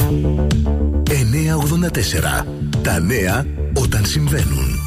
984. Τα νέα όταν συμβαίνουν.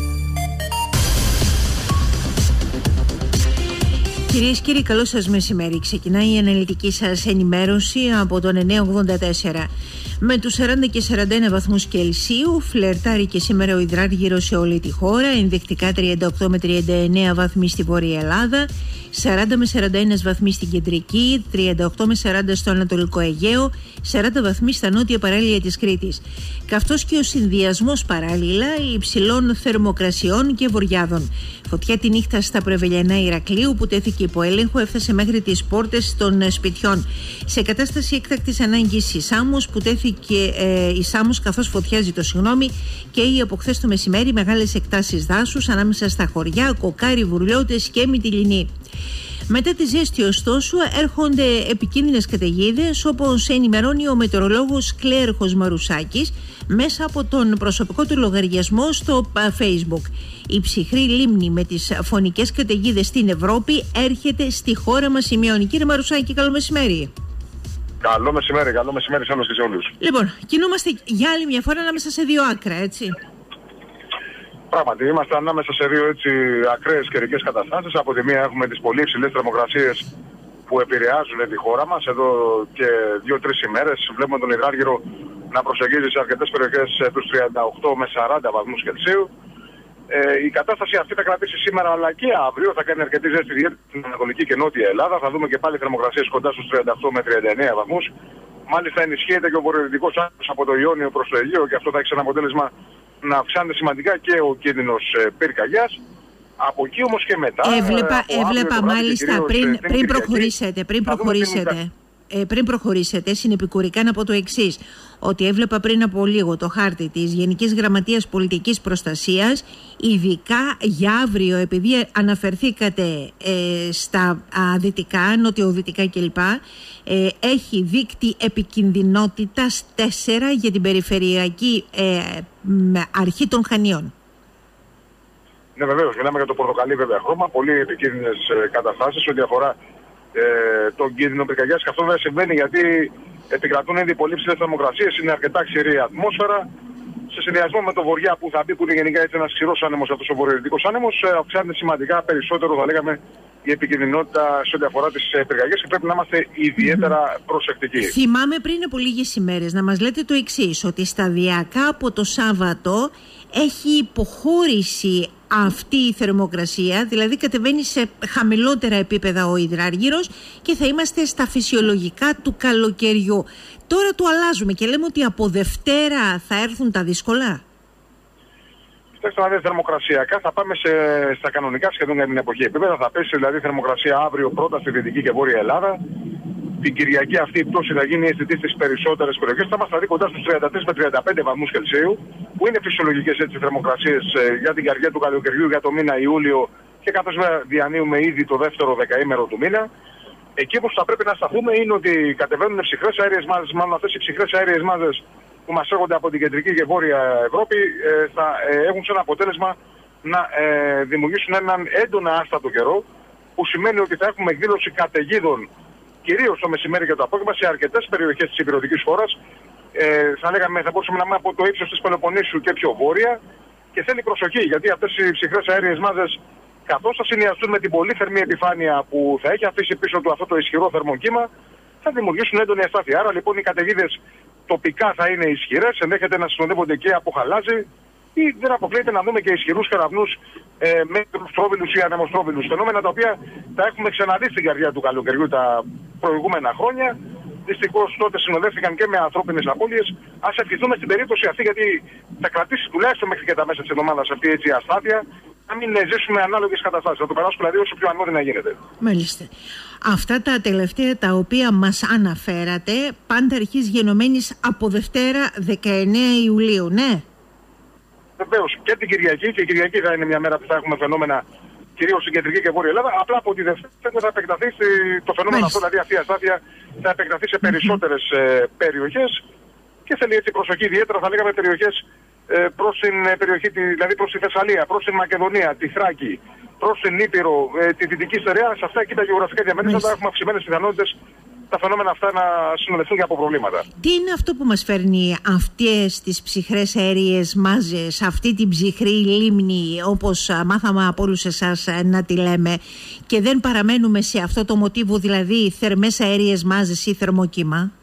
Κυρίες και κύριοι, καλό σας μεσημέρι. Ξεκινάει η αναλυτική σας ενημέρωση από τον 984. Με τους 40 και 41 βαθμούς Κελσίου φλερτάρει και σήμερα ο υδράργυρος σε όλη τη χώρα. Ενδεικτικά 38 με 39 βαθμοί στη Βόρεια Ελλάδα, 40 με 41 βαθμοί στην Κεντρική, 38 με 40 στο Ανατολικό Αιγαίο, 40 βαθμοί στα νότια παράλια της Κρήτης. Καθώς και ο συνδυασμός παράλληλα υψηλών θερμοκρασιών και βοριάδων. Φωτιά τη νύχτα στα Πρεβελιανά Ηρακλείου που τέθηκε υπό έλεγχο έφτασε μέχρι τις πόρτες των σπιτιών. Σε κατάσταση έκτακτης ανάγκης η Σάμος που τέθηκε η Σάμος καθώς φωτιάζει και από χθες το μεσημέρι μεγάλες εκτάσεις δάσους ανάμεσα στα χωριά Κοκάρι, Βουρλιώτες και Μυτιληνή. Μετά τη ζέστη ωστόσο έρχονται επικίνδυνες καταιγίδες, όπως ενημερώνει ο μετεωρολόγος Κλέαρχος Μαρουσάκης μέσα από τον προσωπικό του λογαριασμό στο Facebook. Η ψυχρή λίμνη με τις φωνικές καταιγίδες στην Ευρώπη έρχεται στη χώρα μας, σημειώνει. Κύριε Μαρουσάκη, καλό μεσημέρι. Καλό μεσημέρι σε όλους και σε όλους. Λοιπόν, κινούμαστε για άλλη μια φορά ανάμεσα σε δύο άκρα, έτσι. Πράγματι, είμαστε ανάμεσα σε δύο έτσι ακραίες καιρικές καταστάσεις. Από τη μία έχουμε τις πολύ υψηλές θερμοκρασίες που επηρεάζουν τη χώρα μας. Εδώ και 2-3 ημέρες βλέπουμε τον υδράργυρο να προσεγγίζει σε αρκετές περιοχές τους 38 με 40 βαθμούς Κελσίου. Η κατάσταση αυτή θα κρατήσει σήμερα αλλά και αύριο. Θα κάνει αρκετή ζέστη ιδιαίτερα στην Ανατολική και Νότια Ελλάδα. Θα δούμε και πάλι θερμοκρασίες κοντά στους 38 με 39 βαθμούς. Μάλιστα ενισχύεται και ο βορειοδυτικός άλμος από το Ιόνιο προς το Αιγαίο και αυτό θα έχει σαν αποτέλεσμα να αυξάνεται σημαντικά και ο κίνδυνος πυρκαγιάς. Από εκεί όμως και μετά. Έβλεπα μάλιστα πριν προχωρήσετε συνεπικουρικά να πω το εξής, ότι έβλεπα πριν από λίγο το χάρτη της Γενικής Γραμματείας Πολιτικής Προστασίας, ειδικά για αύριο, επειδή αναφερθήκατε στα δυτικά, νοτιοδυτικά κλπ, έχει δείκτη επικινδυνότητας 4 για την περιφερειακή αρχή των Χανίων. Ναι, βεβαίως, μιλάμε για το πορτοκαλί βέβαια χρώμα, πολύ επικίνδυνες καταστάσεις ό,τι αφορά τον κίνδυνο πυρκαγιάς, και αυτό δεν συμβαίνει γιατί επικρατούν ήδη πολύ ψηλές θερμοκρασίες, είναι αρκετά ξηρή ατμόσφαιρα. Σε συνδυασμό με το βοριά που θα μπει, που είναι γενικά έτσι ένας ξηρός άνεμος, αυτός ο βορειοδυτικός άνεμος, αυξάνεται σημαντικά περισσότερο, θα λέγαμε, η επικίνδυνοτητα σε ό,τι αφορά τις πυρκαγιές και πρέπει να είμαστε ιδιαίτερα προσεκτικοί. Θυμάμαι πριν από λίγες ημέρες να μας λέτε το εξής, ότι σταδιακά από το Σάββατο έχει υποχώρηση αυτή η θερμοκρασία, δηλαδή κατεβαίνει σε χαμηλότερα επίπεδα ο υδράργυρος και θα είμαστε στα φυσιολογικά του καλοκαιριού. Τώρα το αλλάζουμε και λέμε ότι από Δευτέρα θα έρθουν τα δύσκολα. Κοιτάξτε να δείτε, θερμοκρασιακά θα πάμε στα κανονικά σχεδόν για την εποχή επίπεδα. Θα πέσει δηλαδή θερμοκρασία αύριο πρώτα στη Δυτική και Βόρεια Ελλάδα. Την Κυριακή αυτή η πτώση θα γίνει αισθητή στις περισσότερες περιοχές. Θα μας θα δει κοντά στους 33 με 35 βαθμούς Κελσίου, που είναι φυσιολογικές έτσι θερμοκρασίες για την καρδιά του καλοκαιριού για το μήνα Ιούλιο και καθώς διανύουμε ήδη το δεύτερο δεκαήμερο του μήνα. Εκεί που θα πρέπει να σταθούμε είναι ότι κατεβαίνουν ψυχρές αέριες μάζες, μάλλον αυτές οι ψυχρές αέριες μάζες που μας έρχονται από την Κεντρική και Βόρεια Ευρώπη θα έχουν σαν αποτέλεσμα να δημιουργήσουν έναν έντονα άστατο καιρό, που σημαίνει ότι θα έχουμε εκδήλωση καταιγίδων κυρίως το μεσημέρι και το απόγευμα σε αρκετές περιοχές της υπηρετικής χώρας. Θα μπορούσαμε να πούμε από το ύψος της Πελοποννήσου και πιο βόρεια, και θέλει προσοχή γιατί αυτές οι ψυχρές αέριες μάζες, καθώς θα συνδυαστούν με την πολύ θερμή επιφάνεια που θα έχει αφήσει πίσω του αυτό το ισχυρό θερμοκύμα, θα δημιουργήσουν έντονη αστάθεια. Άρα λοιπόν οι καταιγίδες τοπικά θα είναι ισχυρές, ενδέχεται να συνοδεύονται και από χαλάζι, ή δεν αποκλείεται να δούμε και ισχυρούς κεραυνούς με στρόβιλους ή ανεμοστρόβιλους. Φαινόμενα τα οποία τα έχουμε ξαναδεί στην καρδιά του καλοκαιριού τα προηγούμενα χρόνια. Δυστυχώς τότε συνοδεύτηκαν και με ανθρώπινες απώλειες. Ας ευχηθούμε στην περίπτωση αυτή, γιατί θα κρατήσει τουλάχιστον μέχρι και τα μέσα της εβδομάδας αυτή έτσι η αστάθεια, να μην ζήσουμε ανάλογες καταστάσεις. Να το περάσουμε δηλαδή όσο πιο ανώδυνα γίνεται. Μάλιστα. Αυτά τα τελευταία τα οποία μας αναφέρατε, πάντα αρχής γενομένης από Δευτέρα 19 Ιουλίου, ναι. Βεβαίως και την Κυριακή, και η Κυριακή θα είναι μια μέρα που θα έχουμε φαινόμενα κυρίως στην Κεντρική και Βόρεια Ελλάδα. Απλά από τη Δευτέρα θα επεκταθεί το φαινόμενο αυτό, δηλαδή αυτή η αστάθεια θα επεκταθεί σε περισσότερες περιοχές και θέλει έτσι προσοχή ιδιαίτερα, θα λέγαμε, περιοχές προς την περιοχή, δηλαδή προς τη Θεσσαλία, προς την Μακεδονία, τη Θράκη, προς την Ήπειρο, τη Δυτική Στερεά. Σε αυτά εκεί τα γεωγραφικά διαμέρισματα έχουμε αυξημένες πιθανότητες τα φαινόμενα αυτά να συνοδευτούν και από προβλήματα. Τι είναι αυτό που μας φέρνει αυτές τις ψυχρές αέριες μάζες, αυτή την ψυχρή λίμνη, όπως μάθαμε από όλους εσάς να τη λέμε, και δεν παραμένουμε σε αυτό το μοτίβο, δηλαδή θερμές αέριες μάζες ή θερμοκύμα?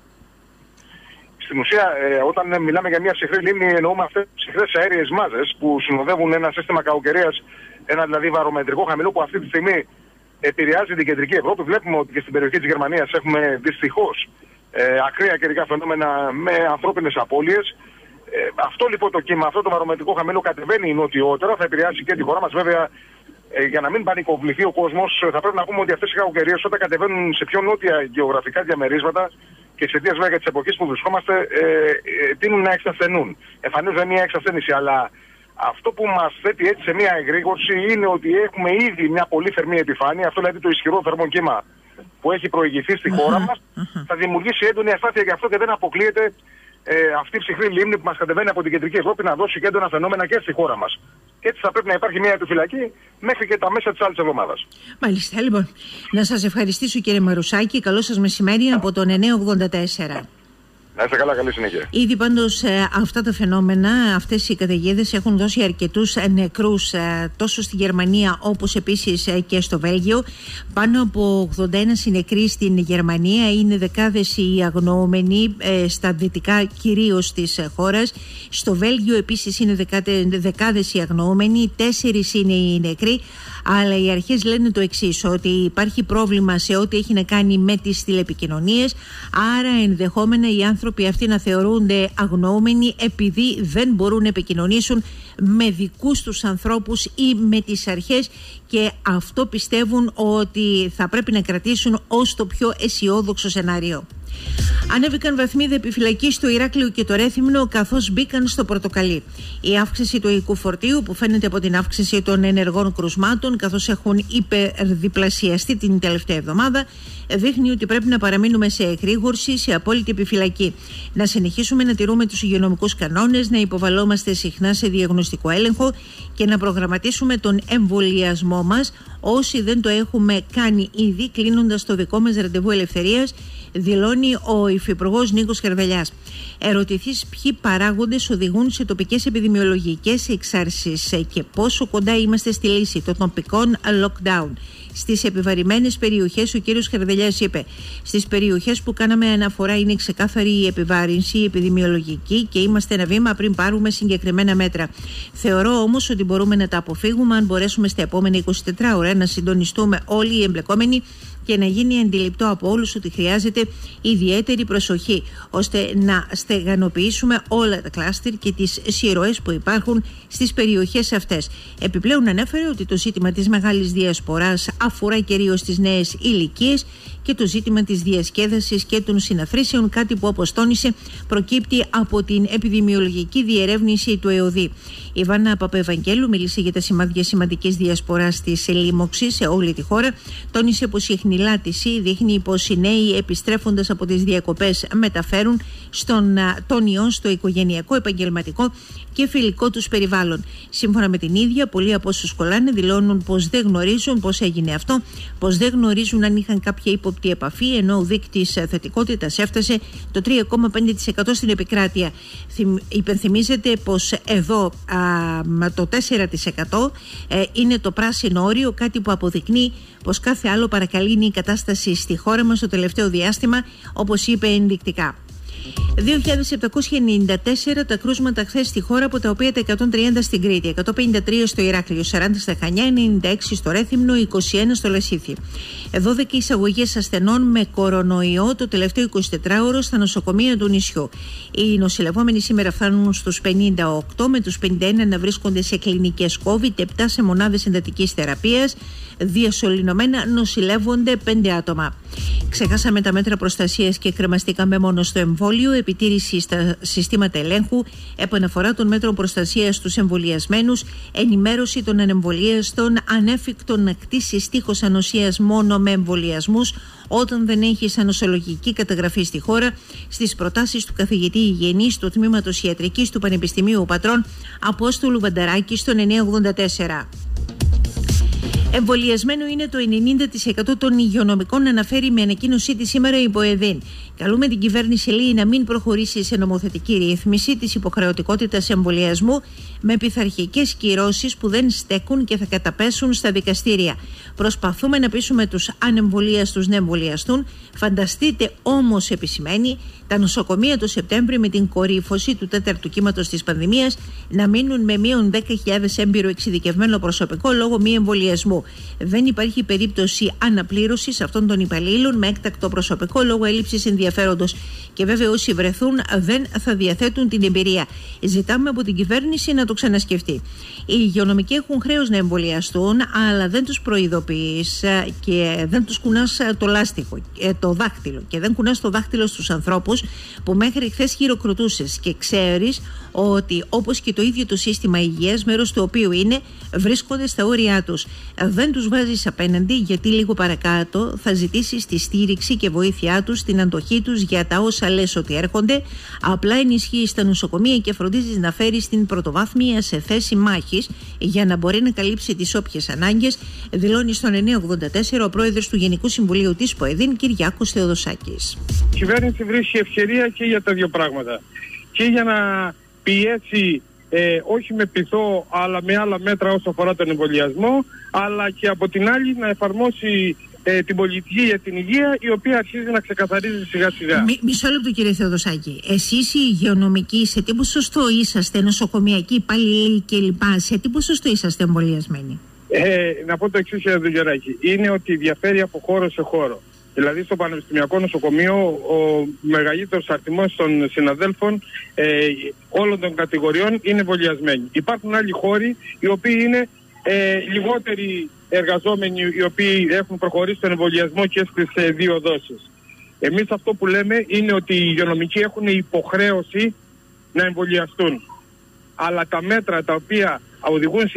Στην ουσία, όταν μιλάμε για μια ψυχρή λίμνη, εννοούμε αυτές τις ψυχρές αέριες μάζες που συνοδεύουν ένα σύστημα κακοκαιρίας, ένα δηλαδή βαρομετρικό χαμηλό που αυτή τη στιγμή επηρεάζει την κεντρική Ευρώπη. Βλέπουμε ότι και στην περιοχή της Γερμανίας έχουμε δυστυχώς ακραία καιρικά φαινόμενα με ανθρώπινες απώλειες. Αυτό λοιπόν το κύμα, αυτό το βαρομετρικό χαμηλό κατεβαίνει νοτιότερα, θα επηρεάσει και τη χώρα μας. Βέβαια, για να μην πανικοβληθεί ο κόσμος, θα πρέπει να πούμε ότι αυτές οι κακοκαιρίες όταν κατεβαίνουν σε πιο νότια γεωγραφικά διαμερίσματα και εξαιτίας βέβαια της εποχής που βρισκόμαστε, τείνουν να εξασθενούν. Εμφανίζονται μια εξασθένηση, αλλά αυτό που μας θέτει έτσι σε μια εγρήγορση είναι ότι έχουμε ήδη μια πολύ θερμή επιφάνεια. Αυτό δηλαδή το ισχυρό θερμοκύμα που έχει προηγηθεί στη χώρα μας θα δημιουργήσει έντονη αστάθεια, γι' αυτό και δεν αποκλείεται αυτή η ψυχρή λίμνη που μας κατεβαίνει από την κεντρική Ευρώπη να δώσει και έντονα φαινόμενα και στη χώρα μας. Και έτσι θα πρέπει να υπάρχει μια επιφυλακή μέχρι και τα μέσα της άλλης εβδομάδας. Μάλιστα, λοιπόν. Να σας ευχαριστήσω, κύριε Μαρουσάκη. Καλό σας μεσημέρι από τον 984. Να είστε καλά, καλή συνέχεια. Ήδη πάντως αυτά τα φαινόμενα, αυτές οι καταιγίδες έχουν δώσει αρκετούς νεκρούς τόσο στη Γερμανία όπως επίσης και στο Βέλγιο. Πάνω από 81 νεκροί στην Γερμανία, είναι δεκάδες οι αγνοούμενοι στα δυτικά κυρίως της χώρας. Στο Βέλγιο επίσης είναι δεκάδες οι αγνοούμενοι, 4 είναι οι νεκροί. Αλλά οι αρχές λένε το εξής, ότι υπάρχει πρόβλημα σε ό,τι έχει να κάνει με τις τηλεπικοινωνίες, άρα ενδεχόμενα οι άνθρωποι αυτοί να θεωρούνται αγνοούμενοι επειδή δεν μπορούν να επικοινωνήσουν με δικούς τους ανθρώπους ή με τις αρχές, και αυτό πιστεύουν ότι θα πρέπει να κρατήσουν ως το πιο αισιόδοξο σενάριο. Ανέβηκαν βαθμίδα επιφυλακή στο Ηράκλειο και το Ρέθυμνο, καθώς μπήκαν στο πορτοκαλί. Η αύξηση του οικού φορτίου, που φαίνεται από την αύξηση των ενεργών κρουσμάτων, καθώς έχουν υπερδιπλασιαστεί την τελευταία εβδομάδα, δείχνει ότι πρέπει να παραμείνουμε σε εγρήγορση, σε απόλυτη επιφυλακή. Να συνεχίσουμε να τηρούμε τους υγειονομικούς κανόνες, να υποβαλόμαστε συχνά σε διαγνωστικό έλεγχο και να προγραμματίσουμε τον εμβολιασμό μας όσοι δεν το έχουμε κάνει ήδη, κλείνοντας το δικό μας ραντεβού ελευθερίας, δηλώνει ο Υφυπουργός Νίκος Χαρδαλιάς. Ερωτηθείς ποιοι παράγοντες οδηγούν σε τοπικές επιδημιολογικές εξάρσεις και πόσο κοντά είμαστε στη λύση των τοπικών lockdown στις επιβαρημένες περιοχές, ο κύριος Χαρδαλιάς είπε: στις περιοχές που κάναμε αναφορά είναι ξεκάθαρη η επιβάρυνση, η επιδημιολογική, και είμαστε ένα βήμα πριν πάρουμε συγκεκριμένα μέτρα. Θεωρώ όμως ότι μπορούμε να τα αποφύγουμε αν μπορέσουμε στα επόμενα 24 ώρα να συντονιστούμε όλοι οι εμπλεκόμενοι και να γίνει αντιληπτό από όλους ότι χρειάζεται ιδιαίτερη προσοχή, ώστε να στεγανοποιήσουμε όλα τα κλάστερ και τις σειροές που υπάρχουν στις περιοχές αυτές. Επιπλέον ανέφερε ότι το ζήτημα της μεγάλης διασποράς αφορά κυρίως τις νέες ηλικίες και το ζήτημα της διασκέδασης και των συναθρήσεων, κάτι που, όπως τόνισε, προκύπτει από την επιδημιολογική διερεύνηση του ΕΟΔΗ. Η Βάνα Παπαευαγγέλου μίλησε για τα σημάδια σημαντικής διασποράς της λίμωξης σε όλη τη χώρα. Τόνισε πως η χνηλάτιση δείχνει πως οι νέοι, επιστρέφοντας από τις διακοπές, μεταφέρουν τον ιό στο οικογενειακό, επαγγελματικό και φιλικό τους περιβάλλον. Σύμφωνα με την ίδια, πολλοί από όσους κολλάνε δηλώνουν πως δεν γνωρίζουν πώς έγινε αυτό, πως δεν γνωρίζουν αν είχαν κάποια ύποπτη επαφή, ενώ ο δείκτης θετικότητας έφτασε το 3,5% στην επικράτεια. Υπενθυμίζεται πως εδώ το 4% είναι το πράσινο όριο, κάτι που αποδεικνύει πως κάθε άλλο παρακαλύνει η κατάσταση στη χώρα μας το τελευταίο διάστημα, όπως είπε ενδεικτικά. 2.794 τα κρούσματα χθες στη χώρα, από τα οποία τα 130 στην Κρήτη, 153 στο Ηράκλειο, 40 στα Χανιά, 96 στο Ρέθυμνο, 21 στο Λασίθι. 12 εισαγωγές ασθενών με κορονοϊό το τελευταίο 24ωρο στα νοσοκομεία του νησιού. Οι νοσηλευόμενοι σήμερα φτάνουν στους 58, με τους 51 να βρίσκονται σε κλινικές COVID, 7 σε μονάδες εντατικής θεραπείας. Διασωληνωμένα νοσηλεύονται 5 άτομα. Ξεχάσαμε τα μέτρα προστασίας και κρεμαστήκαμε μόνο στο εμβόλιο. Επιτήρηση στα συστήματα ελέγχου, επαναφορά των μέτρων προστασίας στους εμβολιασμένους, ενημέρωση των ανεμβολίαστων, ανέφικτο να κτήσει τείχος ανοσίας μόνο με εμβολιασμούς όταν δεν έχει ανοσολογική καταγραφή στη χώρα, στις προτάσεις του καθηγητή Υγιεινής του Τμήματος Ιατρικής του Πανεπιστημίου Πατρών Απόστολου Βανταράκη στον 984. Εμβολιασμένο είναι το 90% των υγειονομικών, αναφέρει με ανακοίνωσή της σήμερα η ΠΟΕΔΗΝ. Καλούμε την κυβέρνηση, λέει, να μην προχωρήσει σε νομοθετική ρύθμιση της υποχρεωτικότητας εμβολιασμού με πειθαρχικές κυρώσεις που δεν στέκουν και θα καταπέσουν στα δικαστήρια. Προσπαθούμε να πείσουμε τους ανεμβολίαστους να εμβολιαστούν. Φανταστείτε όμως, επισημαίνει, τα νοσοκομεία το Σεπτέμβριο με την κορύφωση του τέταρτου κύματος της πανδημίας να μείνουν με μείον 10.000 έμπειρο εξειδικευμένο προσωπικό λόγω μη εμβολιασμού. Δεν υπάρχει περίπτωση αναπλήρωσης αυτών των υπαλλήλων με έκτακτο προσωπικό λόγω έλλειψης ενδιαφέροντος. Και βέβαια όσοι βρεθούν δεν θα διαθέτουν την εμπειρία. Ζητάμε από την κυβέρνηση να το ξανασκεφτεί. Οι υγειονομικοί έχουν χρέος να εμβολιαστούν, αλλά δεν τους προειδοποιείς και δεν τους κουνάς το δάχτυλο. Και δεν κουνάς το δάχτυλο στους ανθρώπους που μέχρι χθες χειροκροτούσες και ξέρεις ότι, όπως και το ίδιο το σύστημα υγείας, μέρος του οποίου είναι, βρίσκονται στα όρια τους. Δεν τους βάζεις απέναντι, γιατί λίγο παρακάτω θα ζητήσεις τη στήριξη και βοήθειά τους, την αντοχή τους για τα όσα λες ότι έρχονται. Απλά ενισχύεις τα νοσοκομεία και φροντίζεις να φέρεις την πρωτοβάθμια σε θέση μάχης για να μπορεί να καλύψει τις όποιες ανάγκες, δηλώνει στον 984 ο πρόεδρος του Γενικού Συμβουλίου της ΠΟΕΔΗΝ, Κυριάκος Θεοδοσάκης. Η κυβέρνηση βρίσκει ευκαιρία και για τα δύο πράγματα. Και για να πιέσει όχι με πειθό αλλά με άλλα μέτρα όσο αφορά τον εμβολιασμό, αλλά και από την άλλη να εφαρμόσει την πολιτική για την υγεία, η οποία αρχίζει να ξεκαθαρίζει σιγά σιγά. Μισό λεπτό, κύριε Θεοδοσάκη. Εσείς οι υγειονομικοί, σε τι ποσοστό είσαστε, νοσοκομιακοί υπάλληλοι κλπ., σε τι ποσοστό είσαστε εμβολιασμένοι? Να πω το εξής, κύριε Δουλγεράκη. Είναι ότι διαφέρει από χώρο σε χώρο. Δηλαδή στο Πανεπιστημιακό Νοσοκομείο ο μεγαλύτερος αριθμός των συναδέλφων όλων των κατηγοριών είναι εμβολιασμένοι. Υπάρχουν άλλοι χώροι οι οποίοι είναι λιγότεροι εργαζόμενοι, οι οποίοι έχουν προχωρήσει στον εμβολιασμό και στις 2 δόσεις. Εμείς αυτό που λέμε είναι ότι οι υγειονομικοί έχουν υποχρέωση να εμβολιαστούν. Αλλά τα μέτρα τα οποία οδηγούν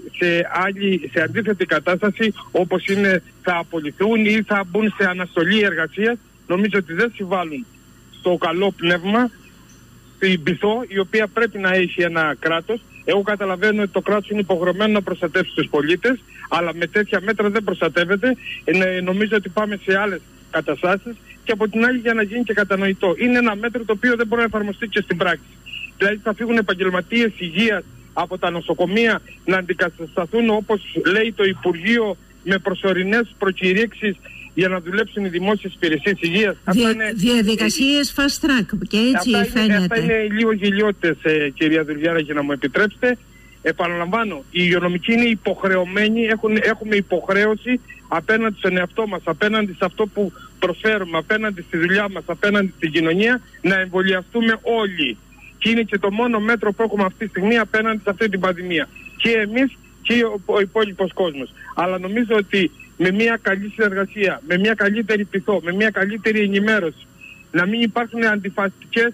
σε αντίθετη κατάσταση, όπως είναι θα απολυθούν ή θα μπουν σε αναστολή εργασίας, νομίζω ότι δεν συμβάλλουν στο καλό πνεύμα, στην πειθό η οποία πρέπει να έχει ένα κράτος. Εγώ καταλαβαίνω ότι το κράτος είναι υποχρεωμένο να προστατεύσει τους πολίτες, αλλά με τέτοια μέτρα δεν προστατεύεται. Νομίζω ότι πάμε σε άλλες καταστάσεις, και από την άλλη, για να γίνει και κατανοητό, είναι ένα μέτρο το οποίο δεν μπορεί να εφαρμοστεί και στην πράξη. Δηλαδή θα φύγουν επαγγελματίες υγείας από τα νοσοκομεία να αντικατασταθούν, όπως λέει το Υπουργείο, με προσωρινές προκηρύξεις για να δουλέψουν οι δημόσιες υπηρεσίες υγείας. Διαδικασίες fast track, και έτσι φαίνεται. Αυτά είναι λίγο γελιότητες, κυρία Δουλγιάρα, για να μου επιτρέψετε. Επαναλαμβάνω, οι υγειονομικοί είναι υποχρεωμένοι, έχουμε υποχρέωση απέναντι στον εαυτό μας, απέναντι σε αυτό που προσφέρουμε, απέναντι στη δουλειά μας, απέναντι στην κοινωνία, να εμβολιαστούμε όλοι. Και είναι και το μόνο μέτρο που έχουμε αυτή τη στιγμή απέναντι σε αυτή την πανδημία. Και εμείς και ο υπόλοιπος κόσμος. Αλλά νομίζω ότι με μια καλή συνεργασία, με μια καλύτερη πειθό, με μια καλύτερη ενημέρωση, να μην υπάρχουν αντιφατικές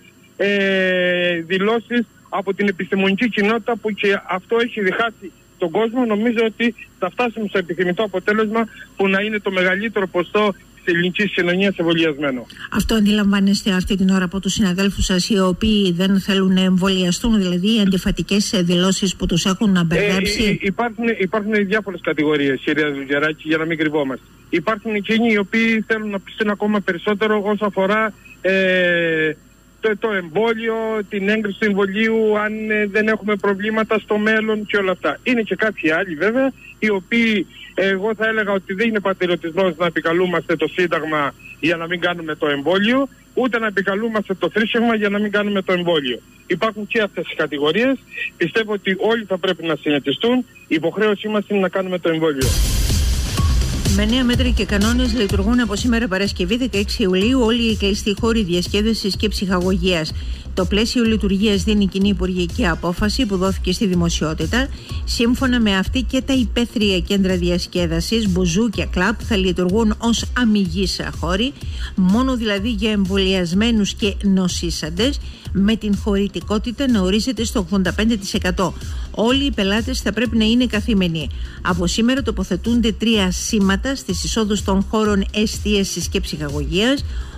δηλώσεις από την επιστημονική κοινότητα, που και αυτό έχει διχάσει τον κόσμο, νομίζω ότι θα φτάσουμε στο επιθυμητό αποτέλεσμα, που να είναι το μεγαλύτερο ποστό της ελληνικής κοινωνίας εμβολιασμένο. Αυτό αντιλαμβάνεστε αυτή την ώρα από τους συναδέλφους σας, οι οποίοι δεν θέλουν να εμβολιαστούν, δηλαδή οι αντιφατικές δηλώσεις που τους έχουν μπερδέψει? Υπάρχουν διάφορες κατηγορίες, κυρία Δουλγεράκη, για να μην κρυβόμαστε. Υπάρχουν εκείνοι οι οποίοι θέλουν να πιστούν ακόμα περισσότερο όσον αφορά το εμβόλιο, την έγκριση του εμβολίου, αν δεν έχουμε προβλήματα στο μέλλον και όλα αυτά. Είναι και κάποιοι άλλοι βέβαια, οι οποίοι, εγώ θα έλεγα ότι δεν είναι πατριωτισμός να επικαλούμαστε το Σύνταγμα για να μην κάνουμε το εμβόλιο, ούτε να επικαλούμαστε το θρήσκευμα για να μην κάνουμε το εμβόλιο. Υπάρχουν και αυτές οι κατηγορίες. Πιστεύω ότι όλοι θα πρέπει να συνετιστούν. Η υποχρέωσή μας είναι να κάνουμε το εμβόλιο. Με νέα μέτρα και κανόνες λειτουργούν από σήμερα Παρασκευή 16 Ιουλίου όλοι οι κλειστοί χώροι διασκέδασης και ψυχαγωγίας. Το πλαίσιο λειτουργίας δίνει κοινή υπουργική απόφαση που δόθηκε στη δημοσιότητα. Σύμφωνα με αυτή, και τα υπαίθρια κέντρα διασκέδασης, μπουζούκια, κλαμπ θα λειτουργούν ως αμυγείς χώροι, μόνο δηλαδή για εμβολιασμένους και νοσήσαντες, με την χωρητικότητα να ορίζεται στο 85%. Όλοι οι πελάτες θα πρέπει να είναι καθήμενοι. Από σήμερα τοποθετούνται 3 σήματα στις εισόδους των χώρων εστίασης και ψυχαγωγίας.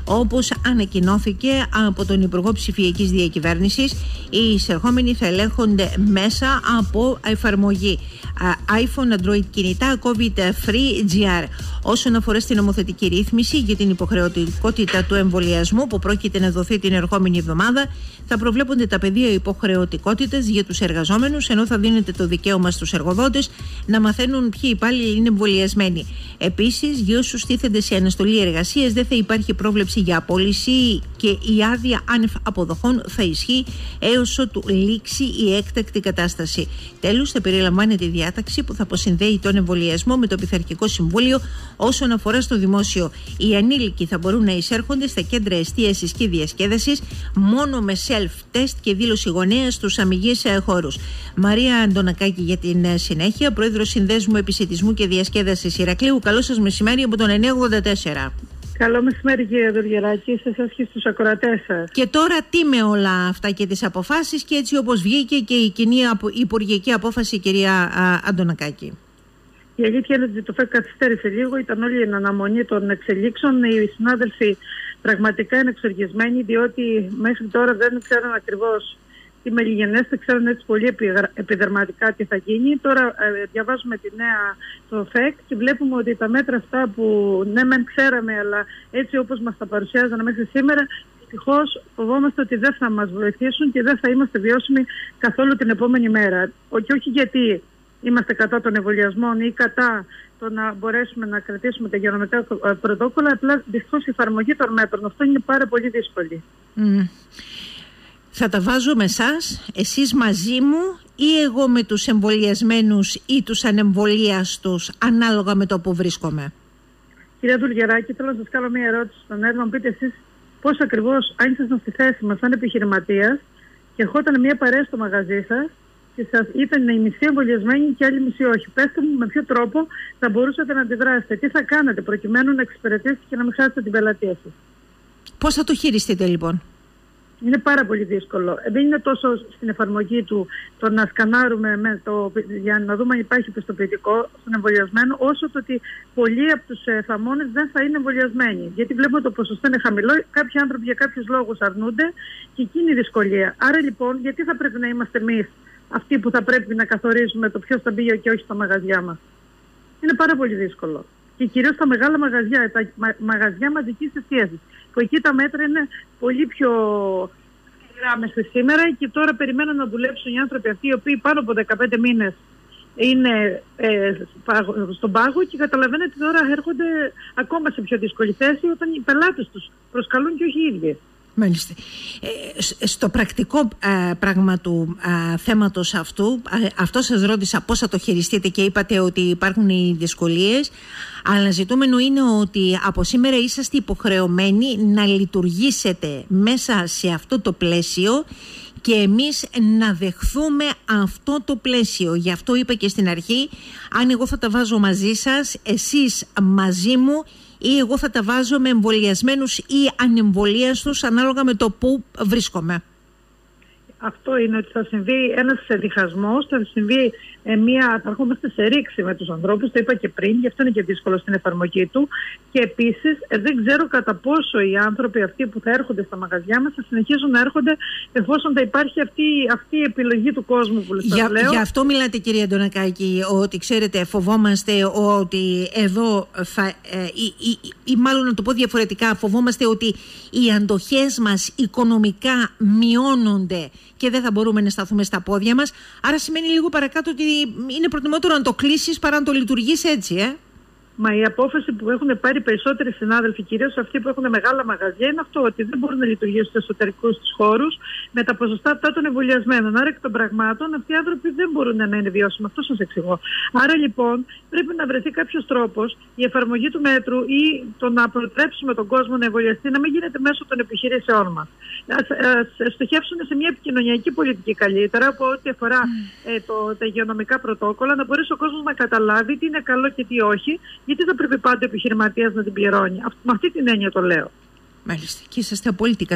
Όπως ανακοινώθηκε από τον Υπουργό Ψηφιακής Διακυβέρνησης, οι εισερχόμενοι θα ελέγχονται μέσα από εφαρμογή iPhone, Android κινητά, COVID-Free GR. Όσον αφορά στην νομοθετική ρύθμιση για την υποχρεωτικότητα του εμβολιασμού που πρόκειται να δοθεί την ερχόμενη εβδομάδα, θα προβλέπονται τα πεδία υποχρεωτικότητας για τους εργαζόμενους, ενώ θα δίνεται το δικαίωμα στους εργοδότες να μαθαίνουν ποιοι υπάλληλοι είναι εμβολιασμένοι. Επίσης, για όσους τίθενται σε αναστολή εργασίας, δεν θα υπάρχει πρόβλεψη για απόλυση και η άδεια άνευ αποδοχών θα ισχύει έως ότου λήξει η έκτακτη κατάσταση. Τέλος, θα περιλαμβάνεται η διάταξη που θα αποσυνδέει τον εμβολιασμό με το Πειθαρχικό Συμβούλιο όσον αφορά στο δημόσιο. Οι ανήλικοι θα μπορούν να εισέρχονται στα κέντρα εστίασης και διασκέδασης μόνο με self-test και δήλωση γονέα στους αμυγείς χώρους. Μαρία Αντωνακάκη για την συνέχεια, Πρόεδρος Συνδέσμου Επισιτισμού και Διασκέδασης Ηρακλείου. Καλό σας μεσημέρι από τον 984. Καλό μεσημέρι κύριε Δουργεράκη, σε εσάς και στους ακροατές σας. Και τώρα τι με όλα αυτά και τις αποφάσεις και έτσι όπως βγήκε και η κοινή υπουργική απόφαση, κυρία Αντωνακάκη? Η αλήθεια είναι ότι το ΦΕΚ καθυστέρησε λίγο, ήταν όλη η αναμονή των εξελίξεων. Οι συνάδελφοι πραγματικά είναι εξοργισμένοι, διότι μέχρι τώρα δεν ξέραν ακριβώς τι μελιγενέστε, ξέρουν έτσι πολύ επιδερματικά τι θα γίνει. Τώρα διαβάζουμε τη νέα στο ΦΕΚ και βλέπουμε ότι τα μέτρα αυτά που ναι μεν ξέραμε, αλλά έτσι όπως μας τα παρουσιάζανε μέχρι σήμερα, δυστυχώς φοβόμαστε ότι δεν θα μας βοηθήσουν και δεν θα είμαστε βιώσιμοι καθόλου την επόμενη μέρα. Και όχι γιατί είμαστε κατά των εμβολιασμών ή κατά το να μπορέσουμε να κρατήσουμε τα υγειονομικά πρωτόκολλα, απλά δυστυχώς η εφαρμογή των μέτρων αυτό είναι πάρα πολύ δύσκολη. Θα τα βάζω με εσάς, εσείς μαζί μου ή εγώ με τους εμβολιασμένους ή τους ανεμβολίαστους, ανάλογα με το που βρίσκομαι? Κυρία Δουργεράκη, θέλω να σας κάνω μια ερώτηση στον Έργο. Μου πείτε εσείς πώς ακριβώς, αν ήσασταν στη θέση μας σαν επιχειρηματίας και ερχόταν μια παρέα στο μαγαζί σας και σας ήταν οι μισοί εμβολιασμένοι και άλλοι μισοί όχι. Πέστε μου με ποιο τρόπο θα μπορούσατε να αντιδράσετε, τι θα κάνετε προκειμένου να εξυπηρετήσετε και να μην χάσετε την πελατεία σας? Πώς θα το χειριστείτε λοιπόν? Είναι πάρα πολύ δύσκολο. Δεν είναι τόσο στην εφαρμογή του το να σκανάρουμε για να δούμε αν υπάρχει πιστοποιητικό στον εμβολιασμένο, όσο το ότι πολλοί από τους θαμώνες δεν θα είναι εμβολιασμένοι. Γιατί βλέπουμε το ποσοστό είναι χαμηλό, κάποιοι άνθρωποι για κάποιους λόγους αρνούνται και εκείνη η δυσκολία. Άρα λοιπόν, γιατί θα πρέπει να είμαστε εμείς αυτοί που θα πρέπει να καθορίζουμε το ποιος θα μπει και όχι στα μαγαζιά μας? Είναι πάρα πολύ δύσκολο. Και κυρίως τα μεγάλα μαγαζιά, τα μαγαζιά μαζικής εστίασης, που εκεί τα μέτρα είναι πολύ πιο σκληρά μέχρι σήμερα και τώρα περιμένουν να δουλέψουν οι άνθρωποι αυτοί οι οποίοι πάνω από 15 μήνες είναι στον πάγο και καταλαβαίνετε τώρα έρχονται ακόμα σε πιο δύσκολη θέση όταν οι πελάτες τους προσκαλούν και όχι οι ίδιοι. Μάλιστα. Στο πρακτικό πράγμα του θέματος αυτού, αυτό σας ρώτησα πώς θα το χειριστείτε και είπατε ότι υπάρχουν οι δυσκολίες, αλλά ζητούμενο είναι ότι από σήμερα είσαστε υποχρεωμένοι να λειτουργήσετε μέσα σε αυτό το πλαίσιο και εμείς να δεχθούμε αυτό το πλαίσιο. Γι' αυτό είπα και στην αρχή, αν εγώ θα τα βάζω μαζί σας, εσείς μαζί μου, ή εγώ θα τα βάζω με εμβολιασμένους ή ανεμβολίαστους ανάλογα με το που βρίσκομαι. Αυτό είναι ότι θα συμβεί ένας διχασμός, θα συμβεί θα ερχόμαστε σε ρήξη με τους ανθρώπους, το είπα και πριν, γι' αυτό είναι και δύσκολο στην εφαρμογή του. Και επίσης δεν ξέρω κατά πόσο οι άνθρωποι αυτοί που θα έρχονται στα μαγαζιά μας θα συνεχίσουν να έρχονται εφόσον θα υπάρχει αυτή η επιλογή του κόσμου που σας λέω. Γι' αυτό μιλάτε κυρία Αντωνακάκη, ότι ξέρετε φοβόμαστε ότι εδώ ή μάλλον να το πω διαφορετικά, φοβόμαστε ότι οι αντοχές μας οικονομικά μειώνονται και δεν θα μπορούμε να σταθούμε στα πόδια μας. Άρα σημαίνει λίγο παρακάτω ότι είναι προτιμότερο να το κλείσεις παρά να το λειτουργείς έτσι, Μα η απόφαση που έχουν πάρει περισσότεροι συνάδελφοι, κυρίως αυτοί που έχουν μεγάλα μαγαζιά, είναι αυτό, ότι δεν μπορούν να λειτουργήσουν στους εσωτερικούς τους χώρους με τα ποσοστά αυτά των εμβολιασμένων. Άρα εκ των πραγμάτων αυτοί οι άνθρωποι δεν μπορούν να είναι βιώσιμοι. Αυτό σας εξηγώ. Άρα λοιπόν πρέπει να βρεθεί κάποιος τρόπος η εφαρμογή του μέτρου ή το να προτρέψουμε τον κόσμο να εμβολιαστεί να μην γίνεται μέσω των επιχειρήσεών μας. Ας στοχεύσουν σε μια επικοινωνιακή πολιτική καλύτερα από ό,τι αφορά τα υγειονομικά πρωτόκολλα, να μπορέσει ο κόσμος να καταλάβει τι είναι καλό και τι όχι. Γιατί θα πρέπει πάντα ο επιχειρηματίας να την πληρώνει? Με αυτή την έννοια το λέω. Μάλιστα. Και είσαστε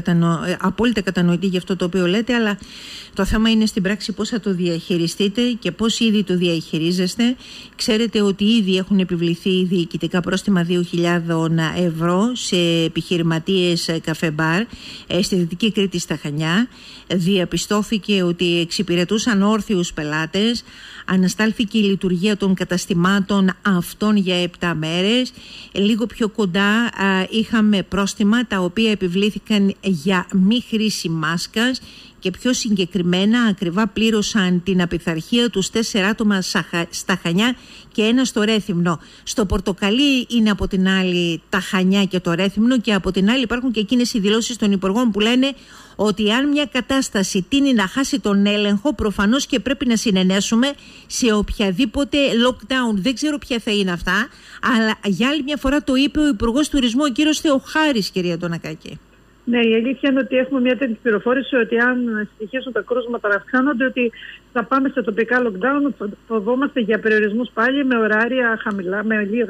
απόλυτα κατανοητοί για αυτό το οποίο λέτε, αλλά το θέμα είναι στην πράξη πώς θα το διαχειριστείτε και πώς ήδη το διαχειρίζεστε. Ξέρετε ότι ήδη έχουν επιβληθεί διοικητικά πρόστιμα 2.000 ευρώ σε επιχειρηματίες καφέ-μπαρ στη Δυτική Κρήτη στα Χανιά. Διαπιστώθηκε ότι εξυπηρετούσαν όρθιους πελάτες. Αναστάλθηκε η λειτουργία των καταστημάτων αυτών για 7 μέρες. Λίγο πιο κοντά είχαμε πρόστιμα τα οποία επιβλήθηκαν για μη χρήση μάσκας και πιο συγκεκριμένα ακριβά πλήρωσαν την απειθαρχία τους 4 άτομα στα Χανιά και 1 στο Ρέθυμνο. Στο Πορτοκαλί είναι από την άλλη τα Χανιά και το Ρέθυμνο, και από την άλλη υπάρχουν και εκείνες οι δηλώσεις των υπουργών που λένε ότι αν μια κατάσταση τείνει να χάσει τον έλεγχο, προφανώς και πρέπει να συνενέσουμε σε οποιαδήποτε lockdown. Δεν ξέρω ποια θα είναι αυτά, αλλά για άλλη μια φορά το είπε ο Υπουργός Τουρισμού, ο κύριος Θεοχάρης, κυρία Αντωνακάκη. Ναι, η αλήθεια είναι ότι έχουμε μια τέτοια πληροφόρηση ότι αν συνεχίσουν τα κρούσματα να αυξάνονται, ότι θα πάμε σε τοπικά lockdown. Φοβόμαστε για περιορισμούς πάλι με ωράρια χαμηλά,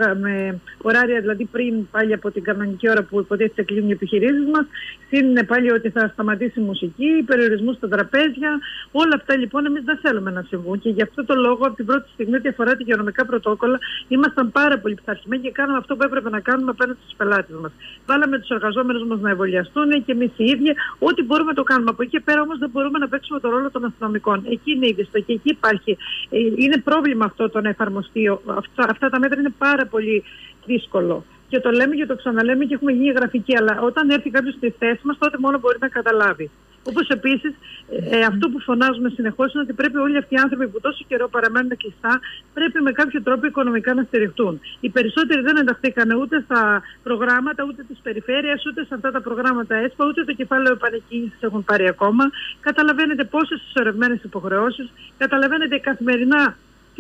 με ωράρια δηλαδή πριν πάλι από την κανονική ώρα που υποτίθεται κλείνουν οι επιχειρήσεις μας. Είναι πάλι ότι θα σταματήσει η μουσική, περιορισμούς στα τραπέζια. Όλα αυτά λοιπόν εμείς δεν θέλουμε να συμβούν. Και γι' αυτό το λόγο, από την πρώτη στιγμή, ό,τι αφορά τα υγειονομικά πρωτόκολλα, ήμασταν πάρα πολύ πειθαρχημένοι και κάναμε αυτό που έπρεπε να κάνουμε απέναντι στους πελάτες μας. Βάλαμε τους εργαζόμενους μας να εμβολιαστούν και εμείς οι ίδιοι, ό,τι μπορούμε το κάνουμε. Από εκεί και πέρα όμως δεν μπορούμε να παίξουμε το ρόλο των αστυνομικών. Εκεί είναι είδιστο και εκεί υπάρχει. Είναι πρόβλημα αυτό το να εφαρμοστεί. Αυτά τα μέτρα είναι πάρα πολύ δύσκολο. Και το λέμε και το ξαναλέμε και έχουμε γίνει γραφικοί. Αλλά όταν έρθει κάποιος στη θέση μας, τότε μόνο μπορεί να καταλάβει. Όπως επίσης, αυτό που φωνάζουμε συνεχώς είναι ότι πρέπει όλοι αυτοί οι άνθρωποι που τόσο καιρό παραμένουν κλειστά, πρέπει με κάποιο τρόπο οικονομικά να στηριχτούν. Οι περισσότεροι δεν ενταχθήκαν ούτε στα προγράμματα, ούτε της περιφέρειας, ούτε σε αυτά τα προγράμματα ΕΣΠΑ, ούτε το κεφάλαιο επανεκκίνησης έχουν πάρει ακόμα. Καταλαβαίνετε πόσες συσσωρευμένες υποχρεώσεις, καταλαβαίνετε καθημερινά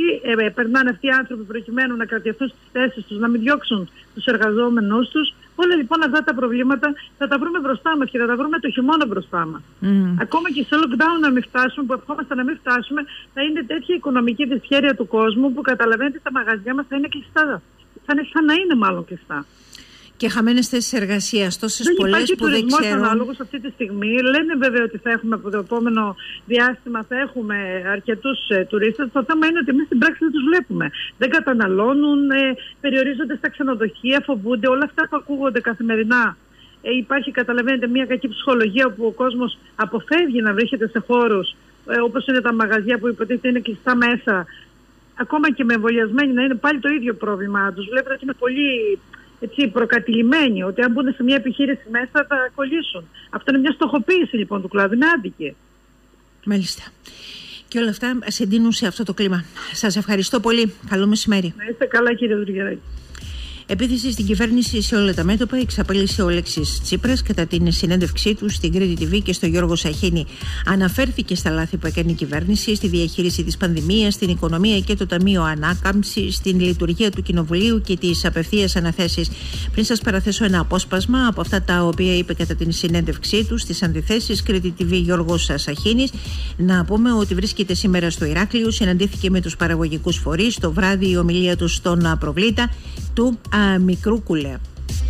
τι περνάνε αυτοί οι άνθρωποι προκειμένου να κρατηθούν στις θέσεις τους, να μην διώξουν τους εργαζόμενους τους. Όλα λοιπόν αυτά τα προβλήματα θα τα βρούμε μπροστά μας και θα τα βρούμε το χειμώνα μπροστά μας. Ακόμα και σε lockdown να μην φτάσουμε, που ευχόμαστε να μην φτάσουμε, θα είναι τέτοια οικονομική δυσχέρεια του κόσμου που καταλαβαίνετε τα μαγαζιά μας θα είναι κλειστά. Θα είναι σαν να είναι μάλλον κλειστά. Και χαμένες θέσεις εργασίας, τόσες πολλές που δεν ξέρω. Ανάλογος αυτή τη στιγμή. Λένε βέβαια ότι θα έχουμε από το επόμενο διάστημα θα έχουμε αρκετούς τουρίστες. Το θέμα είναι ότι εμείς στην πράξη δεν τους βλέπουμε. Δεν καταναλώνουν, περιορίζονται στα ξενοδοχεία, φοβούνται. Όλα αυτά που ακούγονται καθημερινά. Υπάρχει, καταλαβαίνετε, μια κακή ψυχολογία όπου ο κόσμος αποφεύγει να βρίσκεται σε χώρους όπως είναι τα μαγαζιά που υποτίθεται είναι κλειστά μέσα. Ακόμα και με εμβολιασμένοι να είναι πάλι το ίδιο πρόβλημα. Τους βλέπετε ότι είναι πολύ προκατηλημένοι, ότι αν μπουν σε μια επιχείρηση μέσα θα κολλήσουν. Αυτό είναι μια στοχοποίηση λοιπόν του κλάδου, είναι άδικη. Μάλιστα. Και όλα αυτά συντείνουν σε αυτό το κλίμα. Σας ευχαριστώ πολύ. Καλό μεσημέρι. Να είστε καλά, κύριε Δουργεράκη. Επίθεση στην κυβέρνηση σε όλα τα μέτωπα εξαπέλυσε ο Αλέξης Τσίπρας κατά την συνέντευξή του στην Κρήτη TV και στο Γιώργο Σαχίνη. Αναφέρθηκε στα λάθη που έκανε η κυβέρνηση στη διαχείριση της πανδημίας, στην οικονομία και το Ταμείο Ανάκαμψης, στην λειτουργία του Κοινοβουλίου και τις απευθείας αναθέσεις. Πριν σας παραθέσω ένα απόσπασμα από αυτά τα οποία είπε κατά την συνέντευξή του στις αντιθέσεις Κρήτη TV Γιώργος Σαχίνης, να πούμε ότι βρίσκεται σήμερα στο Ηράκλειο, συναντήθηκε με τους παραγωγικούς φορείς. Το βράδυ η ομιλία του στον Προβλήτα του Μικρού Κουλέα.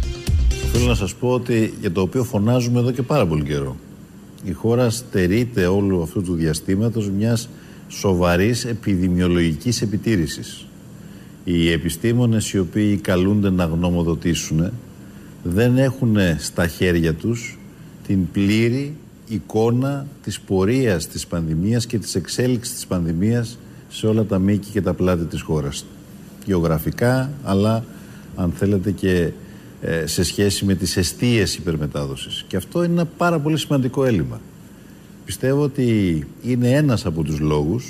Θέλω να σας πω ότι για το οποίο φωνάζουμε εδώ και πάρα πολύ καιρό. Η χώρα στερείται όλου αυτού του διαστήματος μιας σοβαρής επιδημιολογικής επιτήρησης. Οι επιστήμονες οι οποίοι καλούνται να γνωμοδοτήσουν δεν έχουν στα χέρια τους την πλήρη εικόνα της πορείας της πανδημίας και της εξέλιξης της πανδημίας σε όλα τα μήκη και τα πλάτη της χώρας. Γεωγραφικά, αλλά αν θέλετε και σε σχέση με τις εστίες υπερμετάδοσης. Και αυτό είναι ένα πάρα πολύ σημαντικό έλλειμμα. Πιστεύω ότι είναι ένας από τους λόγους